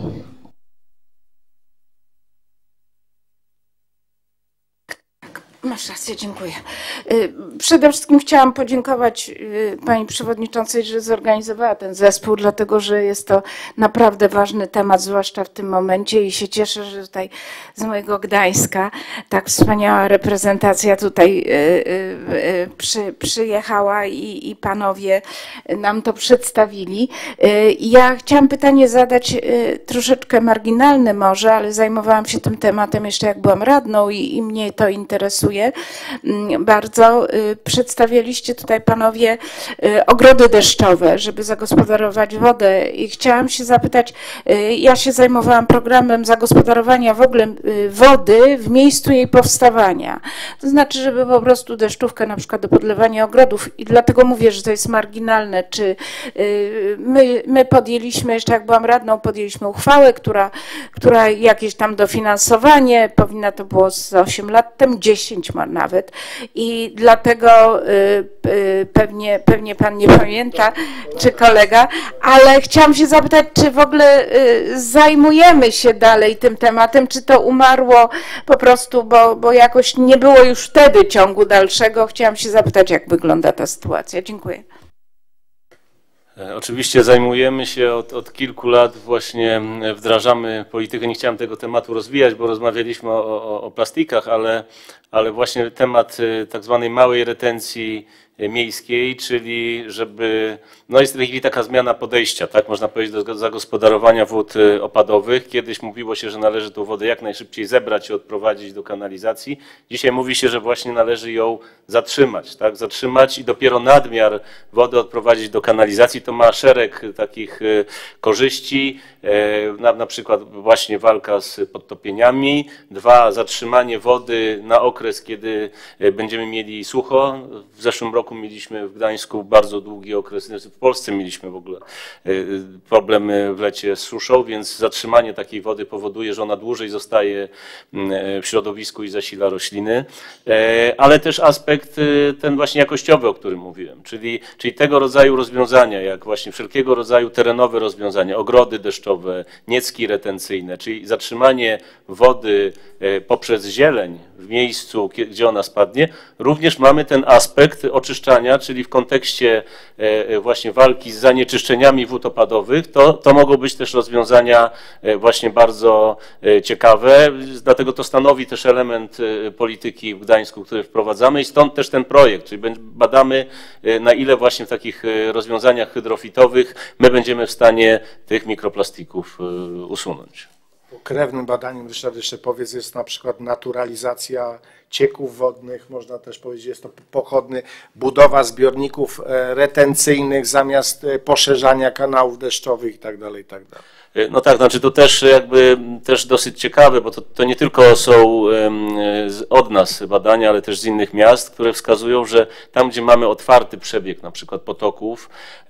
Masz rację, dziękuję. Przede wszystkim chciałam podziękować pani przewodniczącej, że zorganizowała ten zespół, dlatego że jest to naprawdę ważny temat, zwłaszcza w tym momencie i się cieszę, że tutaj z mojego Gdańska tak wspaniała reprezentacja tutaj przyjechała i panowie nam to przedstawili. Ja chciałam pytanie zadać troszeczkę marginalne może, ale zajmowałam się tym tematem jeszcze jak byłam radną i mnie to interesuje bardzo. Przedstawialiście tutaj panowie ogrody deszczowe, żeby zagospodarować wodę i chciałam się zapytać, ja się zajmowałam programem zagospodarowania w ogóle wody w miejscu jej powstawania. To znaczy, żeby po prostu deszczówkę na przykład do podlewania ogrodów i dlatego mówię, że to jest marginalne, czy my podjęliśmy, jeszcze jak byłam radną, podjęliśmy uchwałę, która jakieś tam dofinansowanie, powinna to było z 8 lat temu, 10 nawet i dlatego pewnie pan nie pamięta, czy kolega, ale chciałam się zapytać, czy w ogóle zajmujemy się dalej tym tematem, czy to umarło po prostu, bo jakoś nie było już wtedy ciągu dalszego. Chciałam się zapytać, jak wygląda ta sytuacja. Dziękuję. Oczywiście zajmujemy się od kilku lat, właśnie wdrażamy politykę. Nie chciałem tego tematu rozwijać, bo rozmawialiśmy o plastikach, ale właśnie temat tak zwanej małej retencji miejskiej, czyli żeby, no jest w tej chwili taka zmiana podejścia, tak można powiedzieć, do zagospodarowania wód opadowych. Kiedyś mówiło się, że należy tą wodę jak najszybciej zebrać i odprowadzić do kanalizacji. Dzisiaj mówi się, że właśnie należy ją zatrzymać, tak, zatrzymać i dopiero nadmiar wody odprowadzić do kanalizacji. To ma szereg takich korzyści, na przykład właśnie walka z podtopieniami, dwa, zatrzymanie wody na okres, kiedy będziemy mieli sucho. W zeszłym roku mieliśmy w Gdańsku bardzo długi okres, w Polsce mieliśmy w ogóle problemy w lecie z suszą, więc zatrzymanie takiej wody powoduje, że ona dłużej zostaje w środowisku i zasila rośliny, ale też aspekt ten właśnie jakościowy, o którym mówiłem, czyli tego rodzaju rozwiązania, jak właśnie wszelkiego rodzaju terenowe rozwiązania, ogrody deszczowe, niecki retencyjne, czyli zatrzymanie wody poprzez zieleń w miejscu, gdzie ona spadnie, również mamy ten aspekt oczyszczania, czyli w kontekście właśnie walki z zanieczyszczeniami wód opadowych, to mogą być też rozwiązania właśnie bardzo ciekawe, dlatego to stanowi też element polityki w Gdańsku, który wprowadzamy i stąd też ten projekt, czyli badamy, na ile właśnie w takich rozwiązaniach hydrofitowych my będziemy w stanie tych mikroplastików usunąć. Pokrewnym badaniem, Ryszard, jeszcze powiedz, jest na przykład naturalizacja cieków wodnych, można też powiedzieć, jest to pochodny, budowa zbiorników retencyjnych zamiast poszerzania kanałów deszczowych i tak dalej, i tak dalej. No tak, znaczy to też jakby też dosyć ciekawe, bo to nie tylko są od nas badania, ale też z innych miast, które wskazują, że tam, gdzie mamy otwarty przebieg na przykład potoków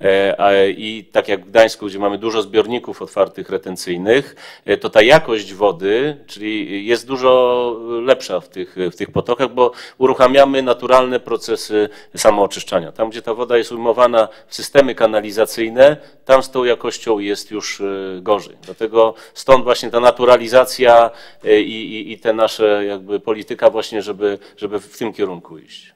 i tak jak w Gdańsku, gdzie mamy dużo zbiorników otwartych retencyjnych, to ta jakość wody, czyli jest dużo lepsza w tych potokach, bo uruchamiamy naturalne procesy samooczyszczania. Tam, gdzie ta woda jest ujmowana w systemy kanalizacyjne, tam z tą jakością jest już gorzej. Dlatego stąd właśnie ta naturalizacja i te nasze jakby polityka właśnie, żeby w tym kierunku iść.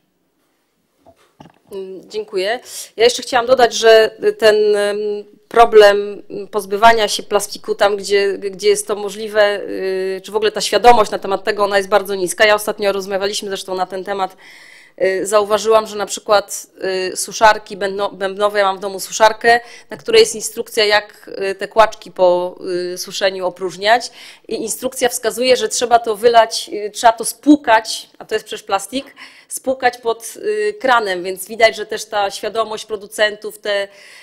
Dziękuję. Ja jeszcze chciałam dodać, że ten problem pozbywania się plastiku tam, gdzie jest to możliwe, czy w ogóle ta świadomość na temat tego, ona jest bardzo niska. Ja ostatnio rozmawialiśmy zresztą na ten temat. Zauważyłam, że na przykład suszarki bębnowe, ja mam w domu suszarkę, na której jest instrukcja, jak te kłaczki po suszeniu opróżniać i instrukcja wskazuje, że trzeba to wylać, trzeba to spłukać, a to jest przecież plastik, spłukać pod kranem, więc widać, że też ta świadomość producentów, te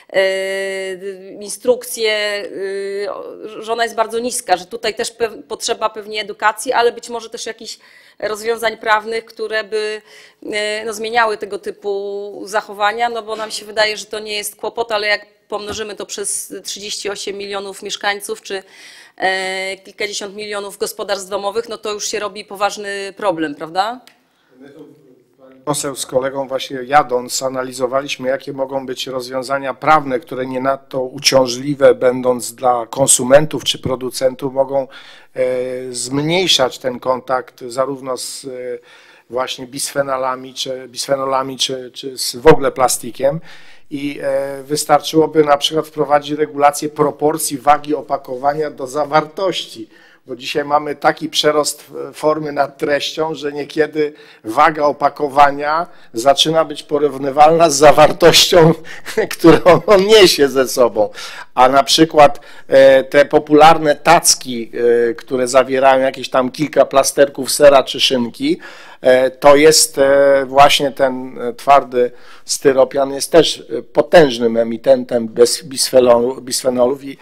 instrukcje, że ona jest bardzo niska, że tutaj też potrzeba pewnie edukacji, ale być może też jakichś rozwiązań prawnych, które by no, zmieniały tego typu zachowania, no bo nam się wydaje, że to nie jest kłopot, ale jak pomnożymy to przez 38 milionów mieszkańców, czy kilkadziesiąt milionów gospodarstw domowych, no to już się robi poważny problem, prawda? Poseł z kolegą właśnie jadąc analizowaliśmy, jakie mogą być rozwiązania prawne, które nie nadto uciążliwe, będąc dla konsumentów czy producentów, mogą zmniejszać ten kontakt zarówno z właśnie bisfenolami czy w ogóle plastikiem. I wystarczyłoby na przykład wprowadzić regulację proporcji wagi opakowania do zawartości. Bo dzisiaj mamy taki przerost formy nad treścią, że niekiedy waga opakowania zaczyna być porównywalna z zawartością, którą on niesie ze sobą. A na przykład te popularne tacki, które zawierają jakieś tam kilka plasterków sera czy szynki, to jest właśnie ten twardy styropian, jest też potężnym emitentem bisfenolów i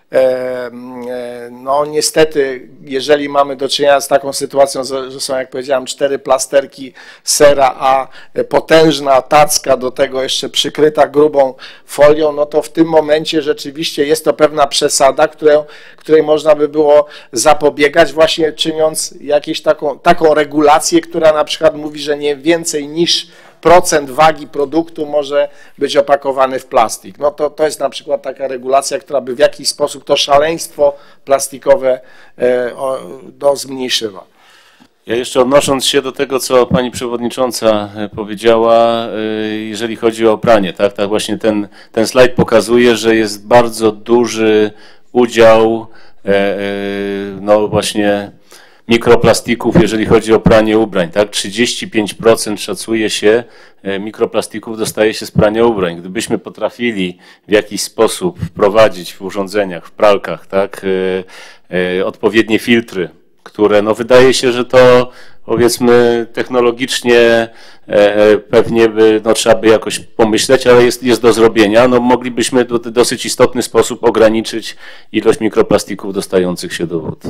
no niestety, jeżeli mamy do czynienia z taką sytuacją, że są, jak powiedziałem, 4 plasterki sera, a potężna tacka do tego jeszcze przykryta grubą folią, no to w tym momencie rzeczywiście jest to pewna przesada, której można by było zapobiegać, właśnie czyniąc jakąś taką regulację, która na przykład mówi, że nie więcej niż procent wagi produktu może być opakowany w plastik. No to jest na przykład taka regulacja, która by w jakiś sposób to szaleństwo plastikowe zmniejszyła. Ja jeszcze odnosząc się do tego, co pani przewodnicząca powiedziała, jeżeli chodzi o pranie, tak właśnie ten slajd pokazuje, że jest bardzo duży udział no właśnie mikroplastików, jeżeli chodzi o pranie ubrań, tak? 35% szacuje się mikroplastików dostaje się z prania ubrań. Gdybyśmy potrafili w jakiś sposób wprowadzić w urządzeniach, w pralkach, tak, odpowiednie filtry, które no wydaje się, że to powiedzmy technologicznie pewnie by, no, trzeba by jakoś pomyśleć, ale jest do zrobienia. No, moglibyśmy w dosyć istotny sposób ograniczyć ilość mikroplastików dostających się do wód.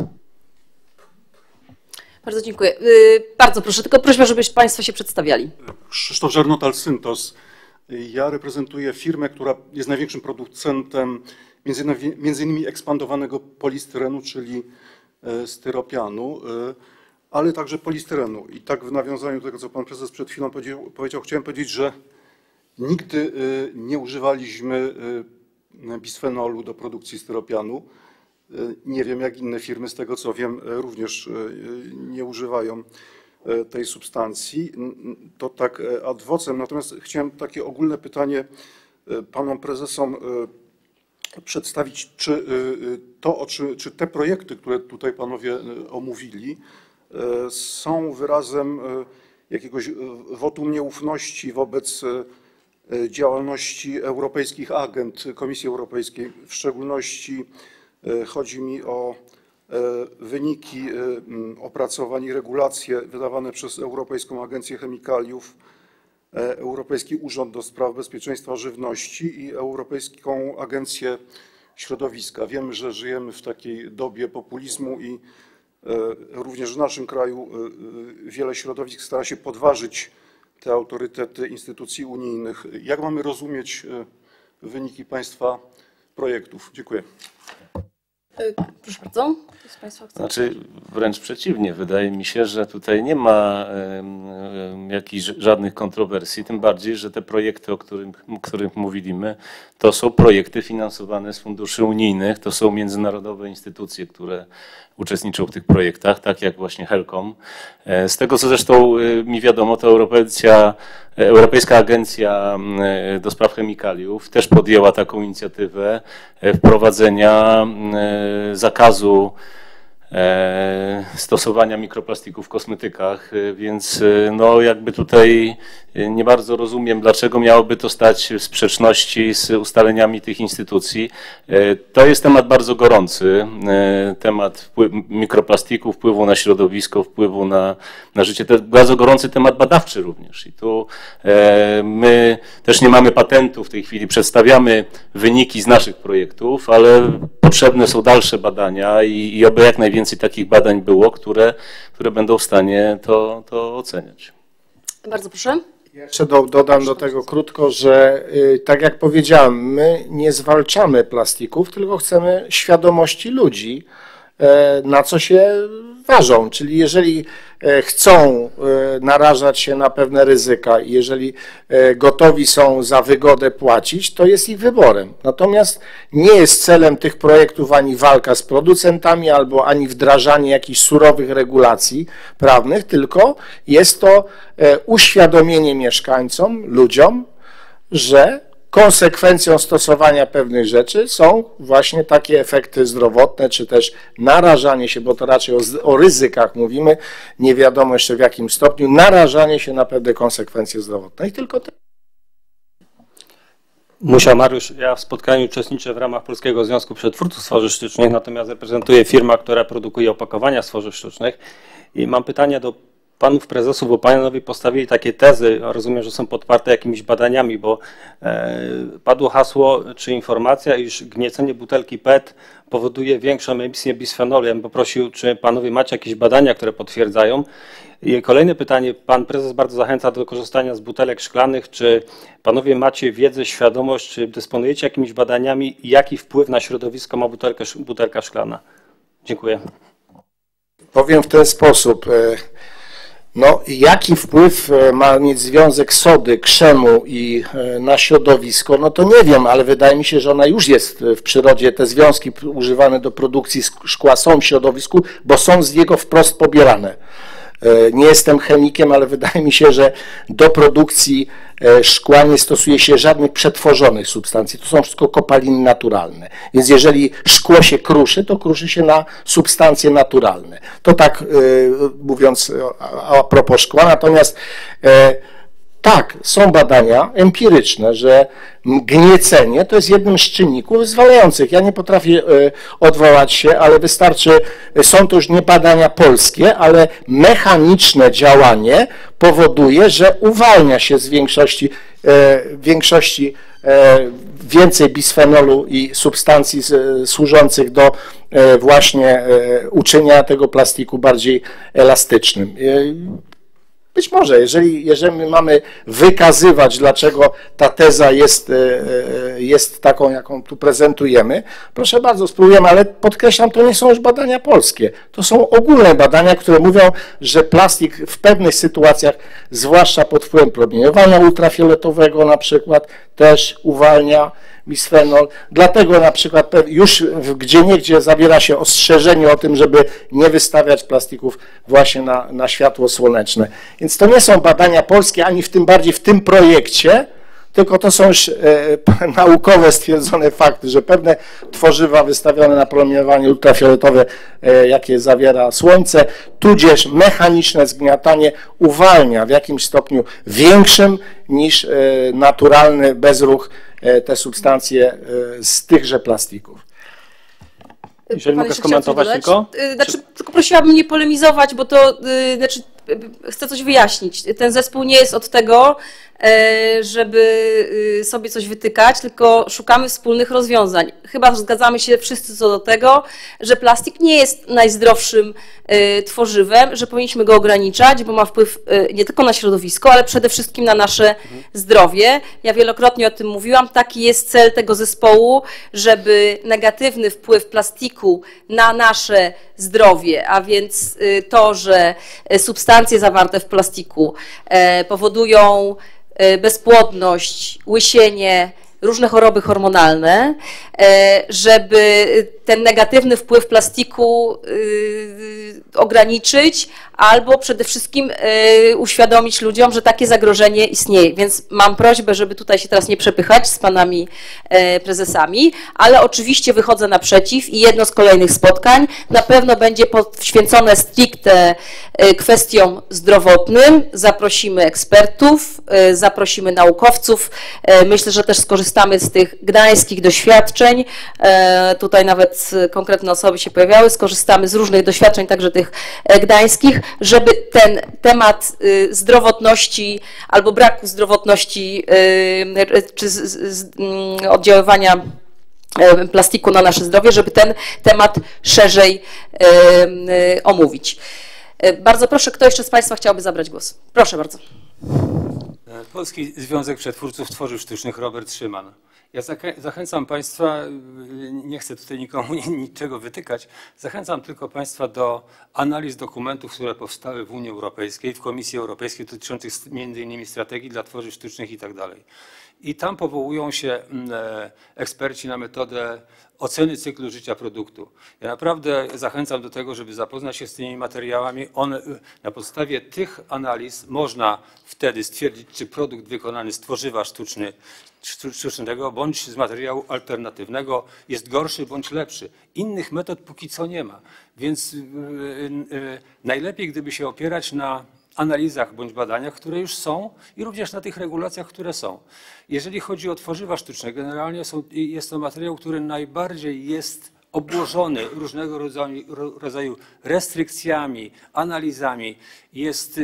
Bardzo dziękuję. Bardzo proszę, tylko prośbę, żebyście Państwo się przedstawiali. Krzysztof Żarnotal, Syntos. Ja reprezentuję firmę, która jest największym producentem między innymi ekspandowanego polistyrenu, czyli styropianu, ale także polistyrenu. I tak w nawiązaniu do tego, co pan prezes przed chwilą powiedział, chciałem powiedzieć, że nigdy nie używaliśmy bisfenolu do produkcji styropianu. Nie wiem, jak inne firmy, z tego co wiem, również nie używają tej substancji. To tak ad vocem. Natomiast chciałem takie ogólne pytanie panom prezesom przedstawić, czy te projekty, które tutaj panowie omówili, są wyrazem jakiegoś wotum nieufności wobec działalności europejskich agent Komisji Europejskiej. W szczególności chodzi mi o wyniki opracowań i regulacje wydawane przez Europejską Agencję Chemikaliów, Europejski Urząd do Spraw Bezpieczeństwa Żywności i Europejską Agencję Środowiska. Wiemy, że żyjemy w takiej dobie populizmu i również w naszym kraju wiele środowisk stara się podważyć te autorytety instytucji unijnych. Jak mamy rozumieć wyniki państwa projektów? Dziękuję. Proszę bardzo. Znaczy wręcz przeciwnie, wydaje mi się, że tutaj nie ma żadnych kontrowersji, tym bardziej, że te projekty, o których mówiliśmy, to są projekty finansowane z funduszy unijnych, to są międzynarodowe instytucje, które uczestniczą w tych projektach, tak jak właśnie Helcom. Z tego, co zresztą mi wiadomo, to Europejska Agencja do Spraw Chemikaliów też podjęła taką inicjatywę wprowadzenia zakazu stosowania mikroplastików w kosmetykach, więc no jakby tutaj nie bardzo rozumiem, dlaczego miałoby to stać w sprzeczności z ustaleniami tych instytucji. To jest temat bardzo gorący, temat mikroplastików, wpływu na środowisko, wpływu na życie. To jest bardzo gorący temat badawczy również i tu my też nie mamy patentu w tej chwili, przedstawiamy wyniki z naszych projektów, ale potrzebne są dalsze badania i oby jak najwięcej takich badań było, które będą w stanie to oceniać. Bardzo proszę. Jeszcze dodam do tego krótko, że tak jak powiedziałem, my nie zwalczamy plastików, tylko chcemy świadomości ludzi, na co się ważą. Czyli jeżeli chcą narażać się na pewne ryzyka i jeżeli gotowi są za wygodę płacić, to jest ich wyborem. Natomiast nie jest celem tych projektów ani walka z producentami, albo ani wdrażanie jakichś surowych regulacji prawnych, tylko jest to uświadomienie mieszkańcom, ludziom, że konsekwencją stosowania pewnych rzeczy są właśnie takie efekty zdrowotne, czy też narażanie się, bo to raczej o ryzykach mówimy, nie wiadomo jeszcze w jakim stopniu, narażanie się na pewne konsekwencje zdrowotne i tylko to. Musia Mariusz, ja w spotkaniu uczestniczę w ramach Polskiego Związku Przetwórców Tworzyw Sztucznych, natomiast reprezentuję firmę, która produkuje opakowania z tworzyw sztucznych i mam pytanie do panów prezesów, bo panowie postawili takie tezy, rozumiem, że są podparte jakimiś badaniami, bo padło hasło czy informacja, iż gniecenie butelki PET powoduje większą emisję bisfenolu. Ja bym poprosił, czy panowie macie jakieś badania, które potwierdzają. I kolejne pytanie, pan prezes bardzo zachęca do korzystania z butelek szklanych. Czy panowie macie wiedzę, świadomość, czy dysponujecie jakimiś badaniami, jaki wpływ na środowisko ma butelka szklana? Dziękuję. Powiem w ten sposób. No, jaki wpływ ma mieć związek sody, krzemu i na środowisko, no to nie wiem, ale wydaje mi się, że ona już jest w przyrodzie. Te związki używane do produkcji szkła są w środowisku, bo są z niego wprost pobierane. Nie jestem chemikiem, ale wydaje mi się, że do produkcji szkła nie stosuje się żadnych przetworzonych substancji. To są wszystko kopaliny naturalne. Więc jeżeli szkło się kruszy, to kruszy się na substancje naturalne. To tak mówiąc a propos szkła. Natomiast tak, są badania empiryczne, że gniecenie to jest jednym z czynników zwalających. Ja nie potrafię odwołać się, ale wystarczy, są to już nie badania polskie, ale mechaniczne działanie powoduje, że uwalnia się z większości więcej bisfenolu i substancji służących do właśnie uczynienia tego plastiku bardziej elastycznym. Być może, jeżeli my mamy wykazywać, dlaczego ta teza jest taką, jaką tu prezentujemy, proszę bardzo, spróbujemy, ale podkreślam, to nie są już badania polskie. To są ogólne badania, które mówią, że plastik w pewnych sytuacjach, zwłaszcza pod wpływem promieniowania ultrafioletowego na przykład, też uwalnia bisfenol. Dlatego na przykład już gdzieniegdzie zawiera się ostrzeżenie o tym, żeby nie wystawiać plastików właśnie na światło słoneczne. Więc to nie są badania polskie, ani tym bardziej w tym projekcie, tylko to są już naukowe stwierdzone fakty, że pewne tworzywa wystawione na promieniowanie ultrafioletowe, jakie zawiera słońce, tudzież mechaniczne zgniatanie uwalnia w jakimś stopniu większym niż naturalny bezruch te substancje z tychże plastików. Jeżeli mogę skomentować tylko? Tylko prosiłabym nie polemizować, bo to chcę coś wyjaśnić. Ten zespół nie jest od tego, żeby sobie coś wytykać, tylko szukamy wspólnych rozwiązań. Chyba zgadzamy się wszyscy co do tego, że plastik nie jest najzdrowszym tworzywem, że powinniśmy go ograniczać, bo ma wpływ nie tylko na środowisko, ale przede wszystkim na nasze zdrowie. Ja wielokrotnie o tym mówiłam. Taki jest cel tego zespołu, żeby negatywny wpływ plastiku na nasze zdrowie, a więc to, że substancje zawarte w plastiku powodują bezpłodność, łysienie, różne choroby hormonalne, żeby ten negatywny wpływ plastiku ograniczyć albo przede wszystkim uświadomić ludziom, że takie zagrożenie istnieje. Więc mam prośbę, żeby tutaj się teraz nie przepychać z panami prezesami, ale oczywiście wychodzę naprzeciw i jedno z kolejnych spotkań na pewno będzie poświęcone stricte kwestiom zdrowotnym. Zaprosimy ekspertów, zaprosimy naukowców. Myślę, że też skorzystamy z tych gdańskich doświadczeń. Tutaj nawet konkretne osoby się pojawiały. Skorzystamy z różnych doświadczeń, także tych gdańskich, żeby ten temat zdrowotności albo braku zdrowotności czy oddziaływania plastiku na nasze zdrowie, żeby ten temat szerzej omówić. Bardzo proszę, kto jeszcze z Państwa chciałby zabrać głos? Proszę bardzo. Polski Związek Przetwórców Tworzyw Sztucznych, Robert Szyman. Ja zachęcam Państwa, nie chcę tutaj nikomu niczego wytykać, zachęcam tylko Państwa do analiz dokumentów, które powstały w Unii Europejskiej, w Komisji Europejskiej dotyczących m.in. strategii dla tworzyw sztucznych i tak dalej. I tam powołują się eksperci na metodę oceny cyklu życia produktu. Ja naprawdę zachęcam do tego, żeby zapoznać się z tymi materiałami. Na podstawie tych analiz można wtedy stwierdzić, czy produkt wykonany z tworzywa sztucznego bądź z materiału alternatywnego jest gorszy bądź lepszy. Innych metod póki co nie ma, więc najlepiej gdyby się opierać na analizach bądź badaniach, które już są i również na tych regulacjach, które są. Jeżeli chodzi o tworzywa sztuczne, generalnie jest to materiał, który najbardziej jest obłożony różnego rodzaju restrykcjami, analizami, jest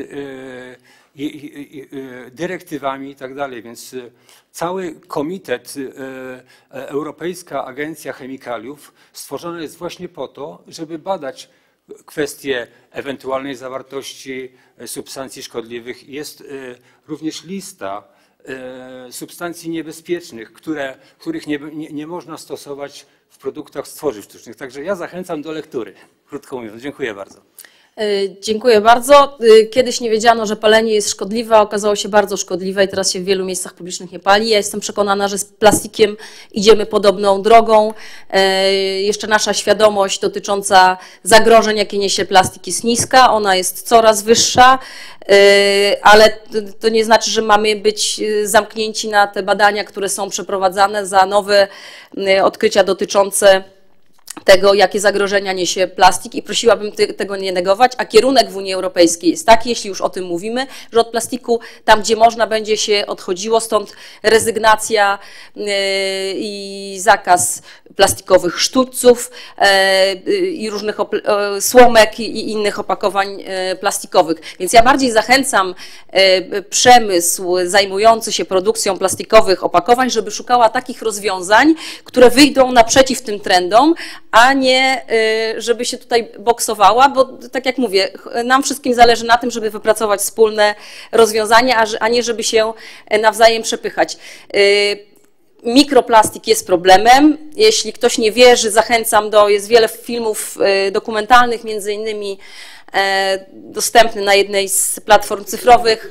dyrektywami i tak dalej, więc cały komitet, Europejska Agencja Chemikaliów stworzona jest właśnie po to, żeby badać kwestie ewentualnej zawartości substancji szkodliwych. Jest również lista substancji niebezpiecznych, których nie można stosować w produktach z tworzyw sztucznych. Także ja zachęcam do lektury, krótko mówiąc. Dziękuję bardzo. Dziękuję bardzo. Kiedyś nie wiedziano, że palenie jest szkodliwe, a okazało się bardzo szkodliwe i teraz się w wielu miejscach publicznych nie pali. Ja jestem przekonana, że z plastikiem idziemy podobną drogą. Jeszcze nasza świadomość dotycząca zagrożeń, jakie niesie plastik, jest niska, ona jest coraz wyższa, ale to nie znaczy, że mamy być zamknięci na te badania, które są przeprowadzane za nowe odkrycia dotyczące tego, jakie zagrożenia niesie plastik i prosiłabym tego nie negować, a kierunek w Unii Europejskiej jest taki, jeśli już o tym mówimy, że od plastiku tam, gdzie można, będzie się odchodziło, stąd rezygnacja i zakaz plastikowych sztućców i różnych słomek i innych opakowań plastikowych. Więc ja bardziej zachęcam przemysł zajmujący się produkcją plastikowych opakowań, żeby szukała takich rozwiązań, które wyjdą naprzeciw tym trendom, a nie żeby się tutaj boksowała, bo tak jak mówię, nam wszystkim zależy na tym, żeby wypracować wspólne rozwiązania, a nie żeby się nawzajem przepychać. Mikroplastik jest problemem. Jeśli ktoś nie wierzy, zachęcam jest wiele filmów dokumentalnych, między innymi dostępny na jednej z platform cyfrowych.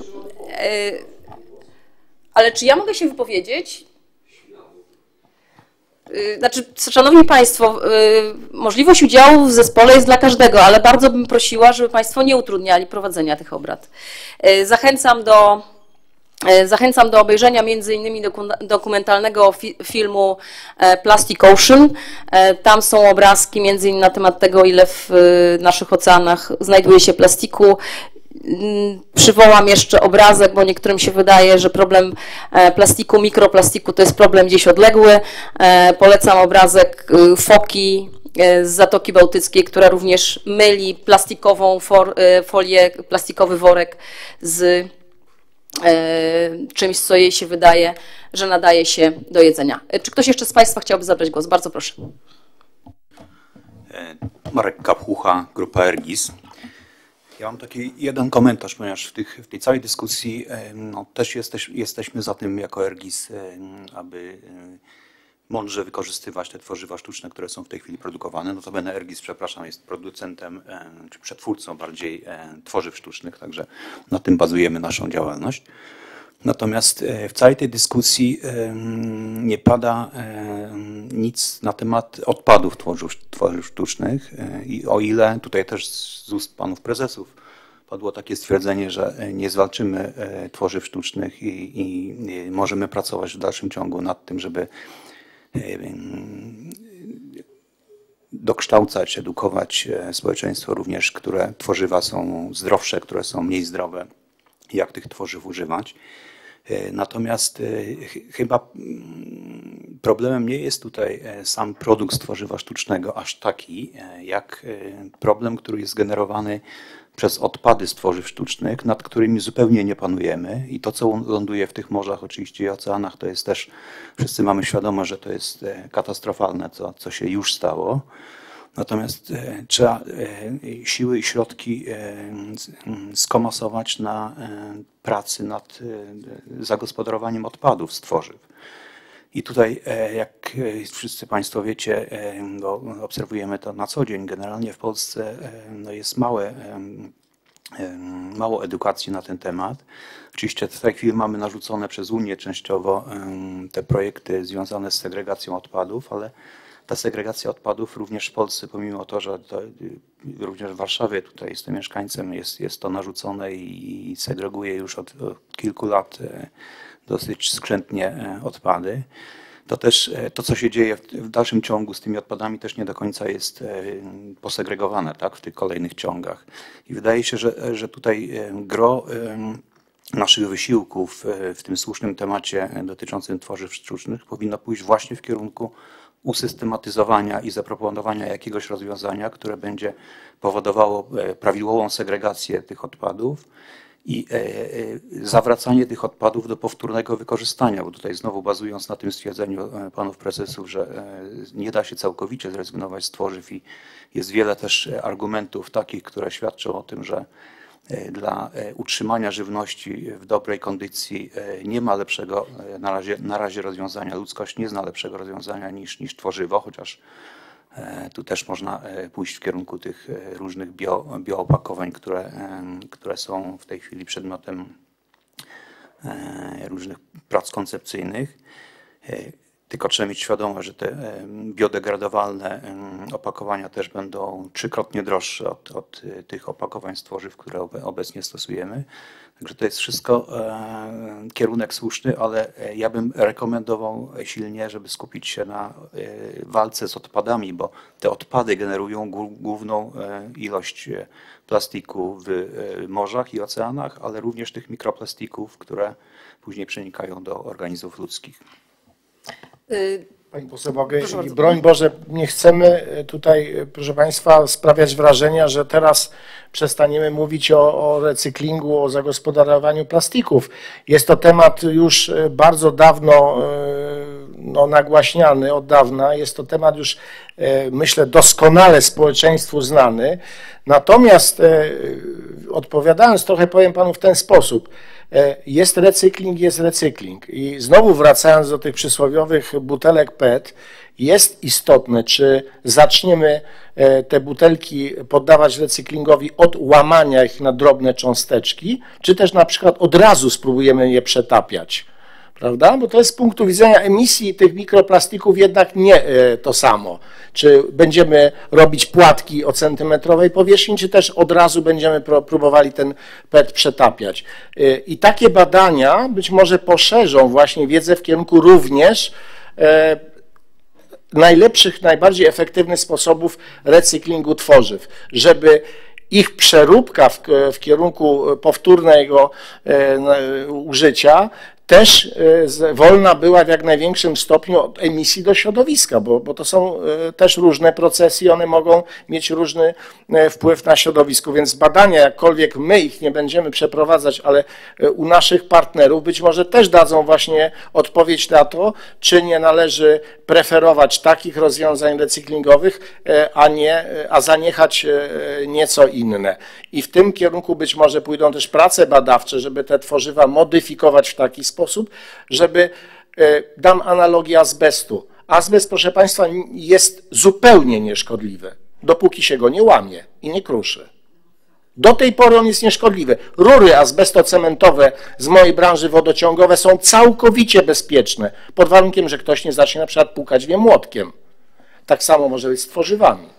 Ale czy ja mogę się wypowiedzieć? Znaczy, szanowni Państwo, możliwość udziału w zespole jest dla każdego, ale bardzo bym prosiła, żeby Państwo nie utrudniali prowadzenia tych obrad. Zachęcam do obejrzenia między innymi dokumentalnego filmu Plastic Ocean. Tam są obrazki między innymi na temat tego, ile w naszych oceanach znajduje się plastiku. Przywołam jeszcze obrazek, bo niektórym się wydaje, że problem plastiku, mikroplastiku to jest problem gdzieś odległy. Polecam obrazek foki z Zatoki Bałtyckiej, która również myli plastikową folię, plastikowy worek z czymś, co jej się wydaje, że nadaje się do jedzenia. Czy ktoś jeszcze z Państwa chciałby zabrać głos? Bardzo proszę. Marek Kapłucha, Grupa Ergis. Ja mam taki jeden komentarz, ponieważ w tej całej dyskusji no, też jesteśmy za tym jako Ergis, aby mądrze wykorzystywać te tworzywa sztuczne, które są w tej chwili produkowane. Notabene Ergis, przepraszam, jest producentem czy przetwórcą bardziej tworzyw sztucznych, także na tym bazujemy naszą działalność. Natomiast w całej tej dyskusji nie pada nic na temat odpadów tworzyw sztucznych i o ile tutaj też z ust panów prezesów padło takie stwierdzenie, że nie zwalczymy tworzyw sztucznych i możemy pracować w dalszym ciągu nad tym, żeby dokształcać, edukować społeczeństwo również, które tworzywa są zdrowsze, które są mniej zdrowe, jak tych tworzyw używać. Natomiast chyba problemem nie jest tutaj sam produkt z tworzywa sztucznego aż taki, jak problem, który jest generowany przez odpady z tworzyw sztucznych, nad którymi zupełnie nie panujemy i to, co ląduje w tych morzach oczywiście i oceanach, to jest też, wszyscy mamy świadomość, że to jest katastrofalne, co się już stało. Natomiast trzeba siły i środki skomasować na pracy nad zagospodarowaniem odpadów z tworzyw. I tutaj, jak wszyscy Państwo wiecie, bo obserwujemy to na co dzień, generalnie w Polsce no jest mało edukacji na ten temat. Oczywiście w tej chwili mamy narzucone przez Unię częściowo te projekty związane z segregacją odpadów, ale ta segregacja odpadów również w Polsce, pomimo to, że to, również w Warszawie, tutaj jestem mieszkańcem, jest to narzucone i segreguje już od kilku lat dosyć skrzętnie odpady. To też to, co się dzieje w dalszym ciągu z tymi odpadami, też nie do końca jest posegregowane, tak, w tych kolejnych ciągach. I wydaje się, że tutaj gro naszych wysiłków w tym słusznym temacie dotyczącym tworzyw sztucznych powinno pójść właśnie w kierunku usystematyzowania i zaproponowania jakiegoś rozwiązania, które będzie powodowało prawidłową segregację tych odpadów i zawracanie tych odpadów do powtórnego wykorzystania, bo tutaj znowu bazując na tym stwierdzeniu panów prezesów, że nie da się całkowicie zrezygnować z tworzyw i jest wiele też argumentów takich, które świadczą o tym, że dla utrzymania żywności w dobrej kondycji nie ma lepszego na razie rozwiązania. Ludzkość nie zna lepszego rozwiązania niż tworzywo, chociaż Tu też można pójść w kierunku tych różnych bioopakowań, które są w tej chwili przedmiotem różnych prac koncepcyjnych. Tylko trzeba mieć świadomość, że te biodegradowalne opakowania też będą 3-krotnie droższe od tych opakowań z tworzyw, które obecnie stosujemy. Także to jest wszystko kierunek słuszny, ale ja bym rekomendował silnie, żeby skupić się na walce z odpadami, bo te odpady generują główną ilość plastiku w morzach i oceanach, ale również tych mikroplastików, które później przenikają do organizmów ludzkich. Pani poseł, mogę, broń Boże, nie chcemy tutaj, proszę Państwa, sprawiać wrażenia, że teraz przestaniemy mówić o recyklingu, o zagospodarowaniu plastików. Jest to temat już bardzo dawno nagłaśniany, od dawna. Jest to temat już, myślę, doskonale społeczeństwu znany. Natomiast odpowiadając trochę, powiem Panu w ten sposób. Jest recykling. I znowu wracając do tych przysłowiowych butelek PET, jest istotne, czy zaczniemy te butelki poddawać recyklingowi od łamania ich na drobne cząsteczki, czy też na przykład od razu spróbujemy je przetapiać. Prawda? Bo to jest z punktu widzenia emisji tych mikroplastików jednak nie to samo. Czy będziemy robić płatki o centymetrowej powierzchni, czy też od razu będziemy próbowali ten PET przetapiać. I takie badania być może poszerzą właśnie wiedzę w kierunku również najlepszych, najbardziej efektywnych sposobów recyklingu tworzyw, żeby ich przeróbka w kierunku powtórnego użycia też wolna była w jak największym stopniu od emisji do środowiska, bo to są też różne procesy i one mogą mieć różny wpływ na środowisko, więc badania, jakkolwiek my ich nie będziemy przeprowadzać, ale u naszych partnerów być może też dadzą właśnie odpowiedź na to, czy nie należy preferować takich rozwiązań recyklingowych, a zaniechać nieco inne. I w tym kierunku być może pójdą też prace badawcze, żeby te tworzywa modyfikować w taki sposób, żeby, dam analogię azbestu. Azbest, proszę Państwa, jest zupełnie nieszkodliwy, dopóki się go nie łamie i nie kruszy. Do tej pory on jest nieszkodliwy. Rury azbestocementowe z mojej branży wodociągowe są całkowicie bezpieczne, pod warunkiem, że ktoś nie zacznie na przykład pukać w nie młotkiem. Tak samo może być z tworzywami.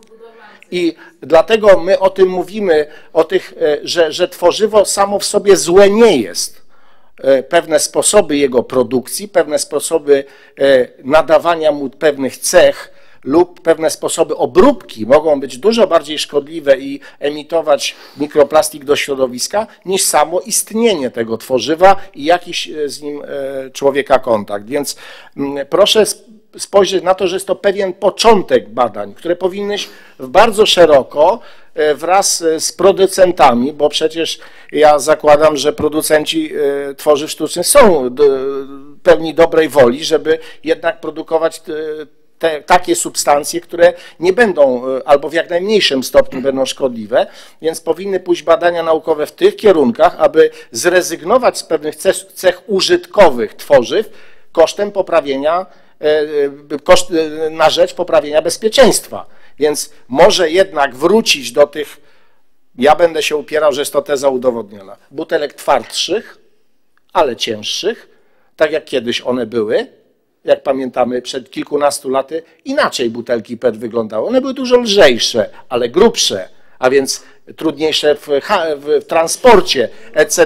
I dlatego my o tym mówimy, że tworzywo samo w sobie złe nie jest. Pewne sposoby jego produkcji, pewne sposoby nadawania mu pewnych cech lub pewne sposoby obróbki mogą być dużo bardziej szkodliwe i emitować mikroplastik do środowiska niż samo istnienie tego tworzywa i jakiś z nim człowieka kontakt. Więc proszę spojrzeć na to, że jest to pewien początek badań, które powinny iść bardzo szeroko wraz z producentami, bo przecież ja zakładam, że producenci tworzyw sztucznych są pełni dobrej woli, żeby jednak produkować takie substancje, które nie będą albo w jak najmniejszym stopniu będą szkodliwe, więc powinny pójść badania naukowe w tych kierunkach, aby zrezygnować z pewnych cech użytkowych tworzyw kosztem poprawienia, na rzecz poprawienia bezpieczeństwa. Więc może jednak wrócić do tych, ja będę się upierał, że jest to teza udowodniona, butelek twardszych, ale cięższych, tak jak kiedyś one były. Jak pamiętamy, przed kilkunastu laty inaczej butelki PET wyglądały. One były dużo lżejsze, ale grubsze, a więc trudniejsze w transporcie, etc.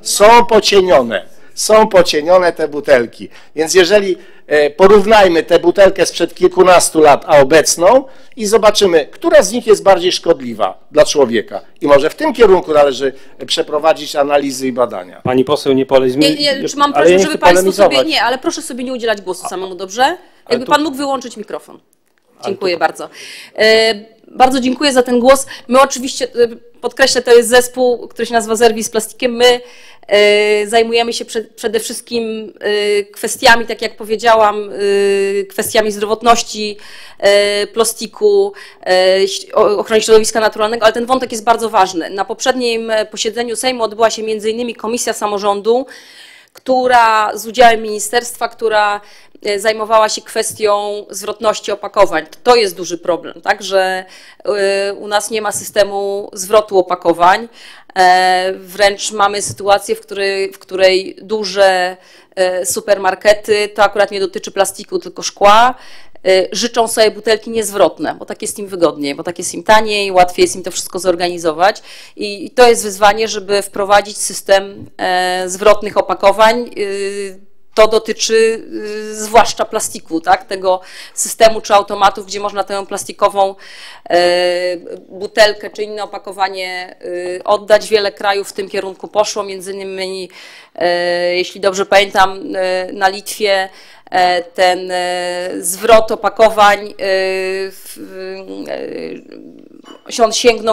Są pocienione te butelki. Więc jeżeli porównajmy tę butelkę sprzed kilkunastu lat, a obecną i zobaczymy, która z nich jest bardziej szkodliwa dla człowieka. I może w tym kierunku należy przeprowadzić analizy i badania. Pani poseł nie polemizuje. Nie, czy mam prośbę, żeby Państwo sobie... Nie, ale proszę sobie nie udzielać głosu samemu, dobrze? Jakby Pan mógł wyłączyć mikrofon. Dziękuję bardzo. Bardzo dziękuję za ten głos. My oczywiście, podkreślę, to jest zespół, który się nazywa Zerwij z plastikiem. My zajmujemy się przede wszystkim kwestiami, tak jak powiedziałam, kwestiami zdrowotności, plastiku, ochrony środowiska naturalnego, ale ten wątek jest bardzo ważny. Na poprzednim posiedzeniu Sejmu odbyła się m.in. Komisja Samorządu, która z udziałem ministerstwa, która zajmowała się kwestią zwrotności opakowań. To jest duży problem, tak, że u nas nie ma systemu zwrotu opakowań. Wręcz mamy sytuację, w której duże supermarkety, to akurat nie dotyczy plastiku, tylko szkła, życzą sobie butelki niezwrotne, bo tak jest im wygodniej, bo tak jest im taniej, łatwiej jest im to wszystko zorganizować. I to jest wyzwanie, żeby wprowadzić system zwrotnych opakowań. To dotyczy zwłaszcza plastiku, tak? Tego systemu czy automatów, gdzie można tę plastikową butelkę czy inne opakowanie oddać. Wiele krajów w tym kierunku poszło, między innymi, jeśli dobrze pamiętam, na Litwie ten zwrot opakowań on sięgnął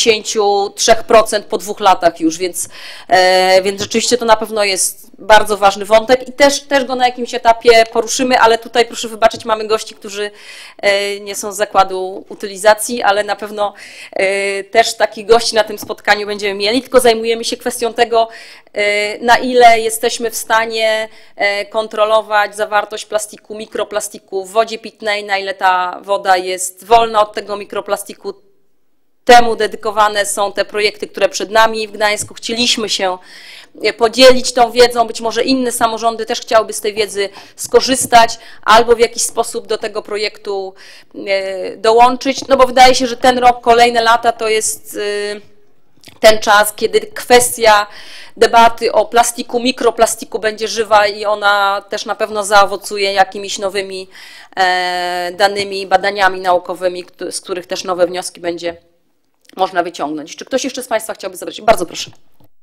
93% po 2 latach już, więc rzeczywiście to na pewno jest bardzo ważny wątek i też go na jakimś etapie poruszymy, ale tutaj proszę wybaczyć, mamy gości, którzy nie są z zakładu utylizacji, ale na pewno też takich gości na tym spotkaniu będziemy mieli, tylko zajmujemy się kwestią tego, na ile jesteśmy w stanie kontrolować zawartość plastiku, mikroplastiku w wodzie pitnej, na ile ta woda jest wolna od tego mikroplastiku. Temu dedykowane są te projekty, które przed nami w Gdańsku. Chcieliśmy się podzielić tą wiedzą, być może inne samorządy też chciałyby z tej wiedzy skorzystać albo w jakiś sposób do tego projektu dołączyć, no bo wydaje się, że ten rok, kolejne lata to jest ten czas, kiedy kwestia debaty o plastiku, mikroplastiku będzie żywa i ona też na pewno zaowocuje jakimiś nowymi danymi, badaniami naukowymi, z których też nowe wnioski będzie można wyciągnąć. Czy ktoś jeszcze z Państwa chciałby zabrać? Bardzo proszę.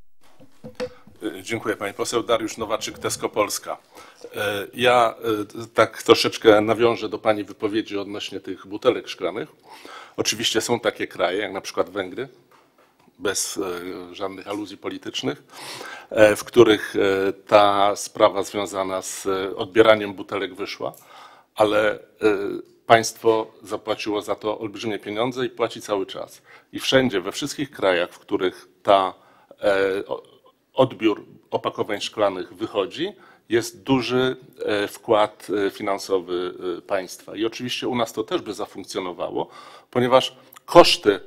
Dziękuję Pani Poseł. Dariusz Nowaczyk, Tesco Polska. Ja tak troszeczkę nawiążę do Pani wypowiedzi odnośnie tych butelek szklanych. Oczywiście są takie kraje, jak na przykład Węgry, bez żadnych aluzji politycznych, w których ta sprawa związana z odbieraniem butelek wyszła, ale państwo zapłaciło za to olbrzymie pieniądze i płaci cały czas. I wszędzie, we wszystkich krajach, w których ta odbiór opakowań szklanych wychodzi, jest duży wkład finansowy państwa. I oczywiście u nas to też by zafunkcjonowało, ponieważ koszty,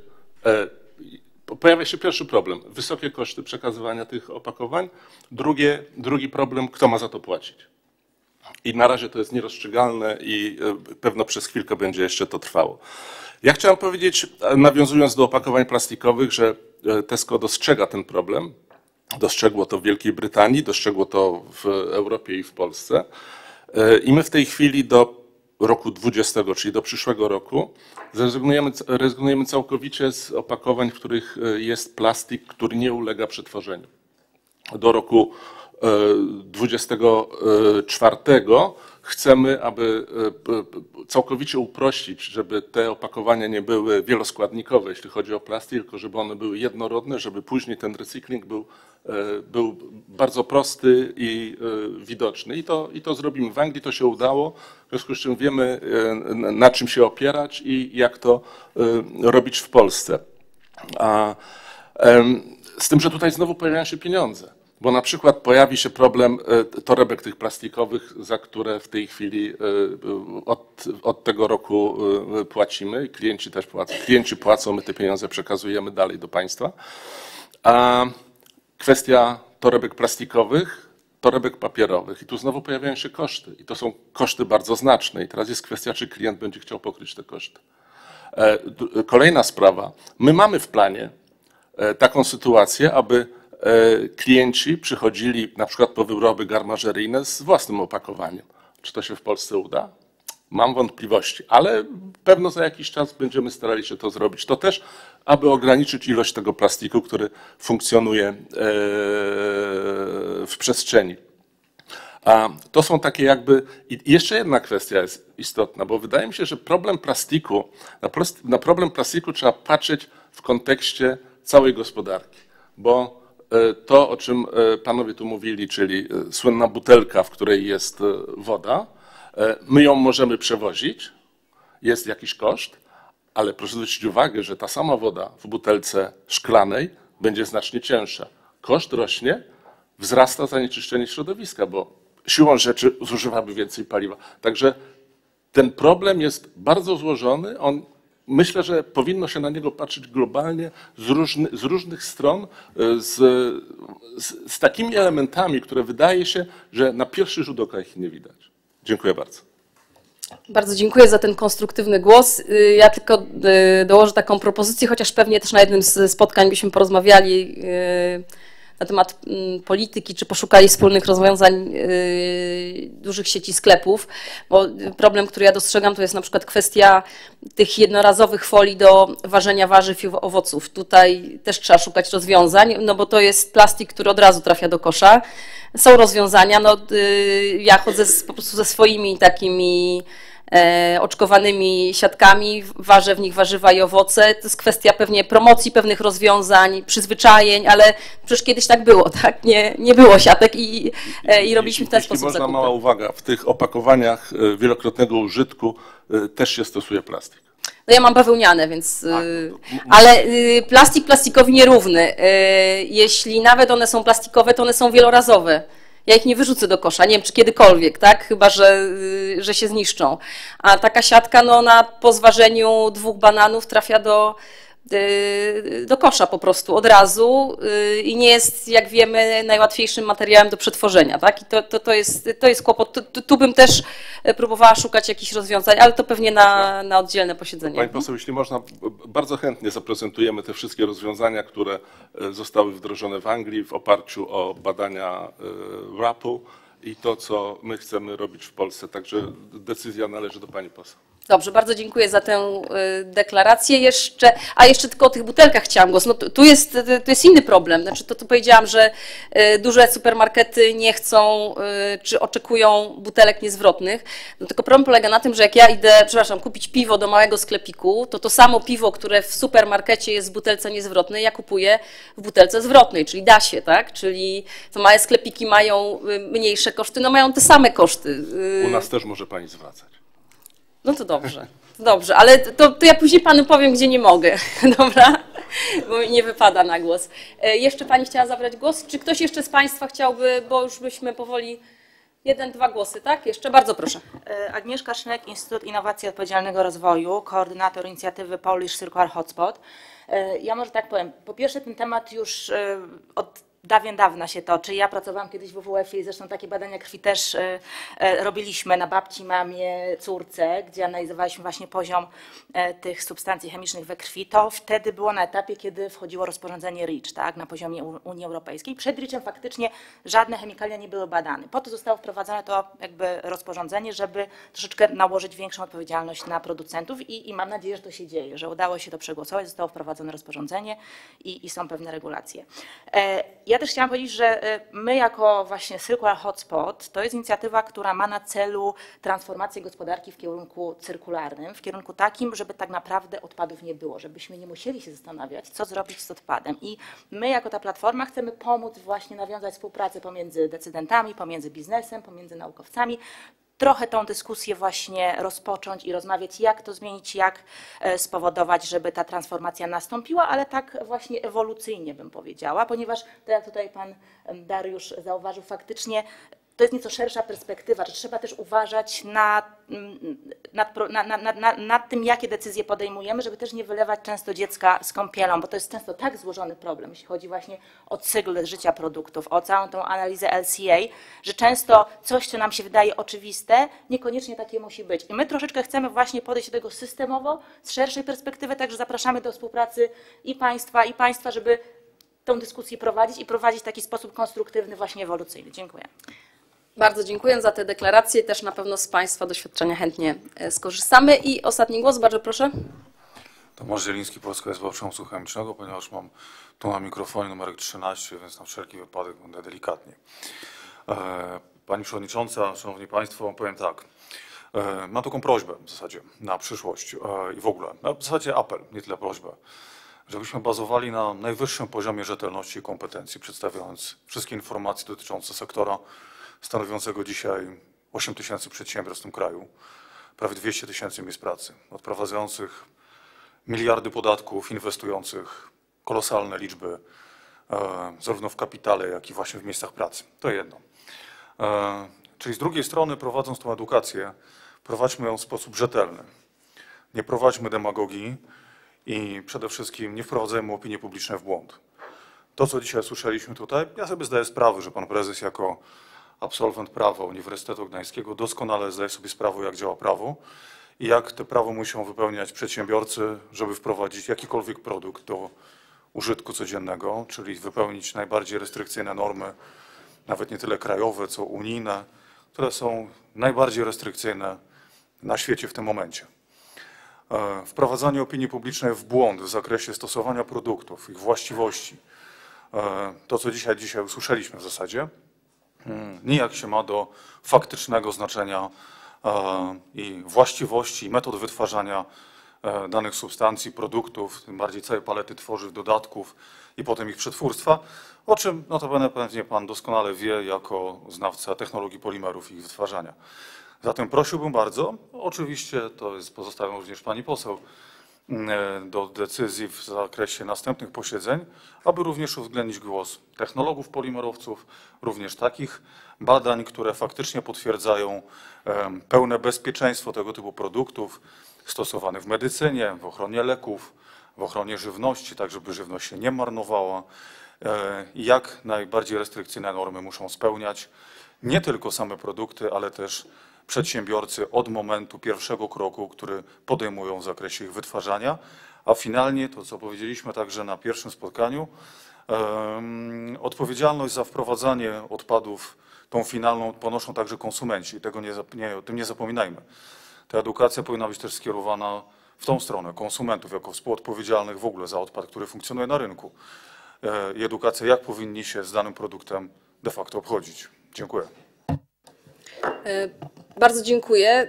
pojawia się pierwszy problem, wysokie koszty przekazywania tych opakowań. Drugi problem, kto ma za to płacić. I na razie to jest nierozstrzygalne i pewno przez chwilkę będzie jeszcze to trwało. Ja chciałem powiedzieć, nawiązując do opakowań plastikowych, że Tesco dostrzega ten problem. Dostrzegło to w Wielkiej Brytanii, dostrzegło to w Europie i w Polsce. I my w tej chwili do roku 2020, czyli do przyszłego roku, rezygnujemy całkowicie z opakowań, w których jest plastik, który nie ulega przetworzeniu. Do roku 2024 chcemy, aby całkowicie uprościć, żeby te opakowania nie były wieloskładnikowe, jeśli chodzi o plastik, tylko żeby one były jednorodne, żeby później ten recykling był bardzo prosty i widoczny. I to zrobimy w Anglii, to się udało, w związku z czym wiemy, na czym się opierać i jak to robić w Polsce. Z tym, że tutaj znowu pojawiają się pieniądze. Bo na przykład pojawi się problem torebek tych plastikowych, za które w tej chwili od tego roku płacimy. Klienci też płacą. Klienci płacą, my te pieniądze przekazujemy dalej do państwa. A kwestia torebek plastikowych, torebek papierowych. I tu znowu pojawiają się koszty. I to są koszty bardzo znaczne. I teraz jest kwestia, czy klient będzie chciał pokryć te koszty. Kolejna sprawa. My mamy w planie taką sytuację, aby klienci przychodzili na przykład po wyroby garmażeryjne z własnym opakowaniem. Czy to się w Polsce uda? Mam wątpliwości, ale pewno za jakiś czas będziemy starali się to zrobić. To też, aby ograniczyć ilość tego plastiku, który funkcjonuje w przestrzeni. A to są takie jakby... I jeszcze jedna kwestia jest istotna, bo wydaje mi się, że problem plastiku, na problem plastiku trzeba patrzeć w kontekście całej gospodarki, bo to, o czym panowie tu mówili, czyli słynna butelka, w której jest woda, my ją możemy przewozić, jest jakiś koszt, ale proszę zwrócić uwagę, że ta sama woda w butelce szklanej będzie znacznie cięższa. Koszt rośnie, wzrasta zanieczyszczenie środowiska, bo siłą rzeczy zużywamy więcej paliwa. Także ten problem jest bardzo złożony. Myślę, że powinno się na niego patrzeć globalnie z różnych stron, z takimi elementami, które wydaje się, że na pierwszy rzut oka ich nie widać. Dziękuję bardzo. Bardzo dziękuję za ten konstruktywny głos. Ja tylko dołożę taką propozycję, chociaż pewnie też na jednym z spotkań byśmy porozmawiali na temat polityki, czy poszukali wspólnych rozwiązań dużych sieci sklepów, bo problem, który ja dostrzegam, to jest na przykład kwestia tych jednorazowych folii do ważenia warzyw i owoców. Tutaj też trzeba szukać rozwiązań, no bo to jest plastik, który od razu trafia do kosza. Są rozwiązania, no ja chodzę po prostu ze swoimi takimi oczkowanymi siatkami, ważę w nich warzywa i owoce. To jest kwestia pewnie promocji pewnych rozwiązań, przyzwyczajeń, ale przecież kiedyś tak było, tak? Nie było siatek i robiliśmy w ten sposób można zakupy. mała uwaga, w tych opakowaniach wielokrotnego użytku też się stosuje plastik. No ja mam bawełniane, więc... Ale plastik plastikowi nierówny. Jeśli nawet one są plastikowe, to one są wielorazowe. Ja ich nie wyrzucę do kosza, nie wiem czy kiedykolwiek, tak? Chyba, że się zniszczą. A taka siatka, no po zważeniu 2 bananów trafia do kosza po prostu od razu i nie jest, jak wiemy, najłatwiejszym materiałem do przetworzenia, tak? I to jest kłopot. Tu bym też próbowała szukać jakichś rozwiązań, ale to pewnie na oddzielne posiedzenie. Pani poseł, jeśli można, bardzo chętnie zaprezentujemy te wszystkie rozwiązania, które zostały wdrożone w Anglii w oparciu o badania RAP-u i to, co my chcemy robić w Polsce. Także decyzja należy do pani poseł. Dobrze, bardzo dziękuję za tę deklarację. Jeszcze tylko o tych butelkach chciałam głos. No, tu jest inny problem. Znaczy, tu powiedziałam, że duże supermarkety nie chcą, czy oczekują butelek niezwrotnych. No, tylko problem polega na tym, że jak ja idę, kupić piwo do małego sklepiku, to samo piwo, które w supermarkecie jest w butelce niezwrotnej, ja kupuję w butelce zwrotnej, czyli da się, tak? Czyli to małe sklepiki mają mniejsze koszty, no mają te same koszty. U nas też może pani zwracać. No to dobrze, ale to ja później panu powiem, gdzie nie mogę, dobra? Bo mi nie wypada na głos. Jeszcze pani chciała zabrać głos? Czy ktoś jeszcze z państwa chciałby, bo już byśmy powoli... 1-2 głosy, tak? Jeszcze bardzo proszę. Agnieszka Sznek, Instytut Innowacji i Odpowiedzialnego Rozwoju, koordynator inicjatywy Polish Circular Hotspot. Ja może tak powiem, po pierwsze ten temat już od dawna się toczy. Ja pracowałam kiedyś w WWF-ie i zresztą takie badania krwi też robiliśmy na babci, mamie, córce, gdzie analizowaliśmy właśnie poziom tych substancji chemicznych we krwi. To wtedy było na etapie, kiedy wchodziło rozporządzenie REACH, tak, na poziomie Unii Europejskiej. Przed REACH-em faktycznie żadne chemikalia nie były badane. Po to zostało wprowadzone to jakby rozporządzenie, żeby troszeczkę nałożyć większą odpowiedzialność na producentów i mam nadzieję, że to się dzieje, że udało się to przegłosować, zostało wprowadzone rozporządzenie i są pewne regulacje. Ja też chciałam powiedzieć, że my jako właśnie Circular Hotspot to jest inicjatywa, która ma na celu transformację gospodarki w kierunku cyrkularnym, w kierunku takim, żeby tak naprawdę odpadów nie było, żebyśmy nie musieli się zastanawiać, co zrobić z odpadem. I my jako ta platforma chcemy pomóc właśnie nawiązać współpracę pomiędzy decydentami, pomiędzy biznesem, pomiędzy naukowcami, trochę tą dyskusję właśnie rozpocząć i rozmawiać, jak to zmienić, jak spowodować, żeby ta transformacja nastąpiła, ale tak właśnie ewolucyjnie bym powiedziała, ponieważ tak jak tutaj pan Dariusz zauważył, faktycznie to jest nieco szersza perspektywa, że trzeba też uważać nad tym, jakie decyzje podejmujemy, żeby też nie wylewać często dziecka z kąpielą, bo to jest często tak złożony problem, jeśli chodzi właśnie o cykl życia produktów, o całą tą analizę LCA, że często coś, co nam się wydaje oczywiste, niekoniecznie takie musi być. I my troszeczkę chcemy właśnie podejść do tego systemowo, z szerszej perspektywy, także zapraszamy do współpracy i państwa, żeby tą dyskusję prowadzić i prowadzić w taki sposób konstruktywny, właśnie ewolucyjny. Dziękuję. Bardzo dziękuję za te deklaracje. Też na pewno z państwa doświadczenia chętnie skorzystamy. I ostatni głos, bardzo proszę. Tomasz Zieliński, Polska Izba Przemysłu Chemicznego, ponieważ mam tu na mikrofonie numerek 13, więc na wszelki wypadek będę delikatnie. Pani Przewodnicząca, Szanowni Państwo, powiem tak. Mam taką prośbę w zasadzie na przyszłość i w ogóle, w zasadzie apel, nie tyle prośbę, żebyśmy bazowali na najwyższym poziomie rzetelności i kompetencji, przedstawiając wszystkie informacje dotyczące sektora stanowiącego dzisiaj 8 000 przedsiębiorstw w tym kraju, prawie 200 000 miejsc pracy, odprowadzających miliardy podatków, inwestujących kolosalne liczby, zarówno w kapitale, jak i właśnie w miejscach pracy. To jedno. Czyli z drugiej strony, prowadząc tą edukację, prowadźmy ją w sposób rzetelny. Nie prowadźmy demagogii i przede wszystkim nie wprowadzajmy opinii publicznej w błąd. To, co dzisiaj słyszeliśmy tutaj, ja sobie zdaję sprawę, że pan prezes jako absolwent prawa Uniwersytetu Gdańskiego doskonale zdaje sobie sprawę, jak działa prawo i jak te prawo muszą wypełniać przedsiębiorcy, żeby wprowadzić jakikolwiek produkt do użytku codziennego, czyli wypełnić najbardziej restrykcyjne normy, nawet nie tyle krajowe, co unijne, które są najbardziej restrykcyjne na świecie w tym momencie. Wprowadzanie opinii publicznej w błąd w zakresie stosowania produktów, ich właściwości, to co dzisiaj usłyszeliśmy w zasadzie, nijak się ma do faktycznego znaczenia i właściwości, metod wytwarzania danych substancji, produktów, tym bardziej całej palety tworzyw, dodatków i potem ich przetwórstwa, o czym notabene pewnie pan doskonale wie jako znawca technologii polimerów i ich wytwarzania. Zatem prosiłbym bardzo, oczywiście to jest pozostawiam również pani poseł do decyzji w zakresie następnych posiedzeń, aby również uwzględnić głos technologów polimerowców, również takich badań, które faktycznie potwierdzają pełne bezpieczeństwo tego typu produktów stosowanych w medycynie, w ochronie leków, w ochronie żywności, tak żeby żywność się nie marnowała. Jak najbardziej restrykcyjne normy muszą spełniać nie tylko same produkty, ale też przedsiębiorcy od momentu pierwszego kroku, który podejmują w zakresie ich wytwarzania, a finalnie to, co powiedzieliśmy także na pierwszym spotkaniu, odpowiedzialność za wprowadzanie odpadów, tą finalną ponoszą także konsumenci i o tym nie zapominajmy. Ta edukacja powinna być też skierowana w tą stronę, konsumentów jako współodpowiedzialnych w ogóle za odpad, który funkcjonuje na rynku i edukacja, jak powinni się z danym produktem de facto obchodzić. Dziękuję. Bardzo dziękuję.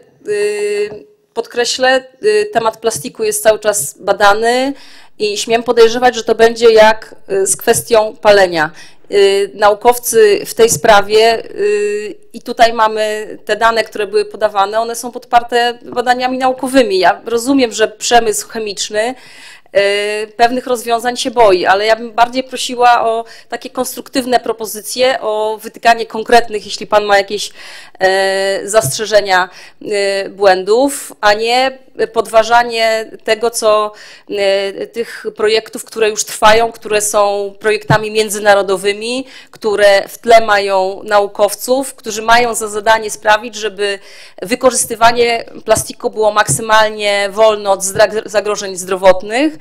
Podkreślę, temat plastiku jest cały czas badany i śmiem podejrzewać, że to będzie jak z kwestią palenia. Naukowcy w tej sprawie i tutaj mamy te dane, które były podawane, one są podparte badaniami naukowymi. Ja rozumiem, że przemysł chemiczny pewnych rozwiązań się boi, ale ja bym bardziej prosiła o takie konstruktywne propozycje, o wytykanie konkretnych, jeśli pan ma jakieś zastrzeżenia, błędów, a nie podważanie tego, co tych projektów, które już trwają, które są projektami międzynarodowymi, które w tle mają naukowców, którzy mają za zadanie sprawić, żeby wykorzystywanie plastiku było maksymalnie wolne od zagrożeń zdrowotnych,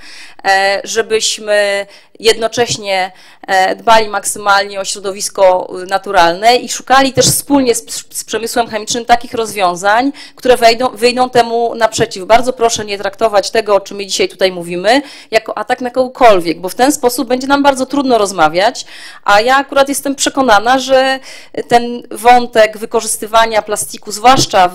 żebyśmy jednocześnie dbali maksymalnie o środowisko naturalne i szukali też wspólnie z przemysłem chemicznym takich rozwiązań, które wyjdą temu naprzeciw. Bardzo proszę nie traktować tego, o czym my dzisiaj tutaj mówimy, jako atak na kogokolwiek, bo w ten sposób będzie nam bardzo trudno rozmawiać, a ja akurat jestem przekonana, że ten wątek wykorzystywania plastiku, zwłaszcza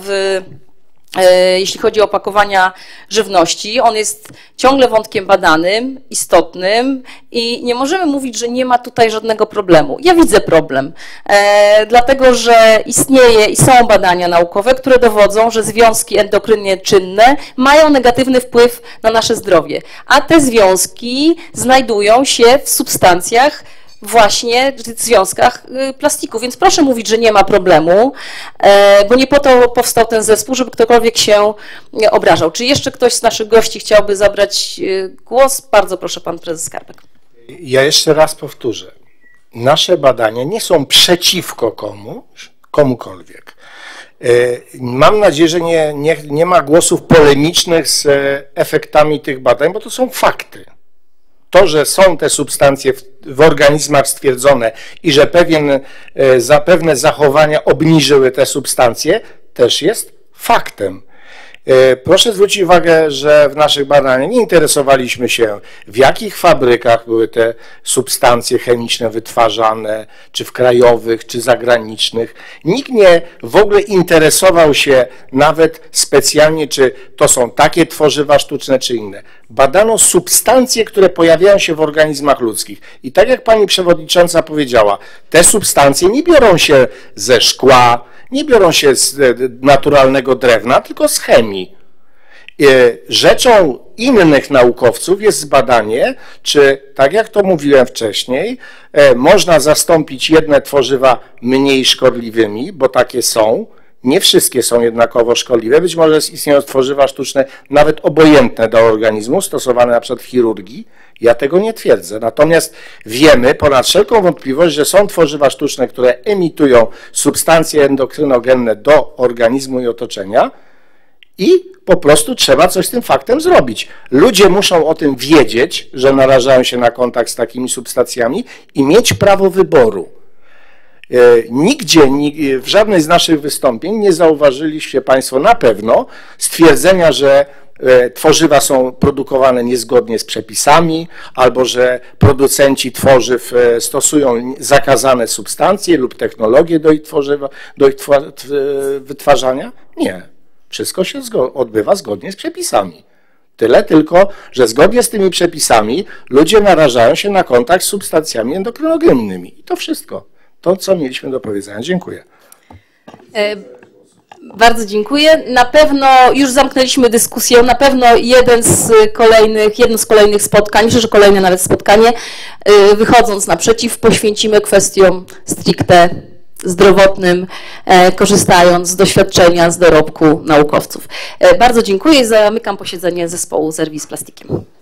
jeśli chodzi o opakowania żywności, on jest ciągle wątkiem badanym, istotnym i nie możemy mówić, że nie ma tutaj żadnego problemu. Ja widzę problem, dlatego że istnieje i są badania naukowe, które dowodzą, że związki endokrynnie czynne mają negatywny wpływ na nasze zdrowie, a te związki znajdują się w substancjach właśnie w związkach plastiku. Więc proszę mówić, że nie ma problemu, bo nie po to powstał ten zespół, żeby ktokolwiek się obrażał. Czy jeszcze ktoś z naszych gości chciałby zabrać głos? Bardzo proszę, pan prezes Skarbek. Ja jeszcze raz powtórzę. Nasze badania nie są przeciwko komukolwiek. Mam nadzieję, że nie ma głosów polemicznych z efektami tych badań, bo to są fakty. To, że są te substancje w organizmach stwierdzone i że pewne zachowania obniżyły te substancje, też jest faktem. Proszę zwrócić uwagę, że w naszych badaniach nie interesowaliśmy się, w jakich fabrykach były te substancje chemiczne wytwarzane, czy w krajowych, czy zagranicznych. Nikt nie w ogóle interesował się nawet specjalnie, czy to są takie tworzywa sztuczne, czy inne. Badano substancje, które pojawiają się w organizmach ludzkich. I tak jak pani przewodnicząca powiedziała, te substancje nie biorą się ze szkła, nie biorą się z naturalnego drewna, tylko z chemii. Rzeczą innych naukowców jest zbadanie, czy, tak jak to mówiłem wcześniej, można zastąpić jedne tworzywa mniej szkodliwymi, bo takie są. Nie wszystkie są jednakowo szkodliwe. Być może istnieją tworzywa sztuczne nawet obojętne dla organizmu, stosowane na przykład w chirurgii. Ja tego nie twierdzę. Natomiast wiemy ponad wszelką wątpliwość, że są tworzywa sztuczne, które emitują substancje endokrynogenne do organizmu i otoczenia i po prostu trzeba coś z tym faktem zrobić. Ludzie muszą o tym wiedzieć, że narażają się na kontakt z takimi substancjami i mieć prawo wyboru. Nigdzie, w żadnej z naszych wystąpień nie zauważyliście Państwo na pewno stwierdzenia, że tworzywa są produkowane niezgodnie z przepisami, albo że producenci tworzyw stosują zakazane substancje lub technologie do ich wytwarzania. Nie. Wszystko się odbywa zgodnie z przepisami. Tyle tylko, że zgodnie z tymi przepisami ludzie narażają się na kontakt z substancjami endokrynogennymi. I to wszystko. To, co mieliśmy do powiedzenia. Dziękuję. Bardzo dziękuję. Na pewno już zamknęliśmy dyskusję. Na pewno jedno z kolejnych spotkań, myślę, że kolejne nawet spotkanie, wychodząc naprzeciw, poświęcimy kwestiom stricte zdrowotnym, korzystając z doświadczenia, z dorobku naukowców. Bardzo dziękuję i zamykam posiedzenie zespołu Zerwij z plastikiem.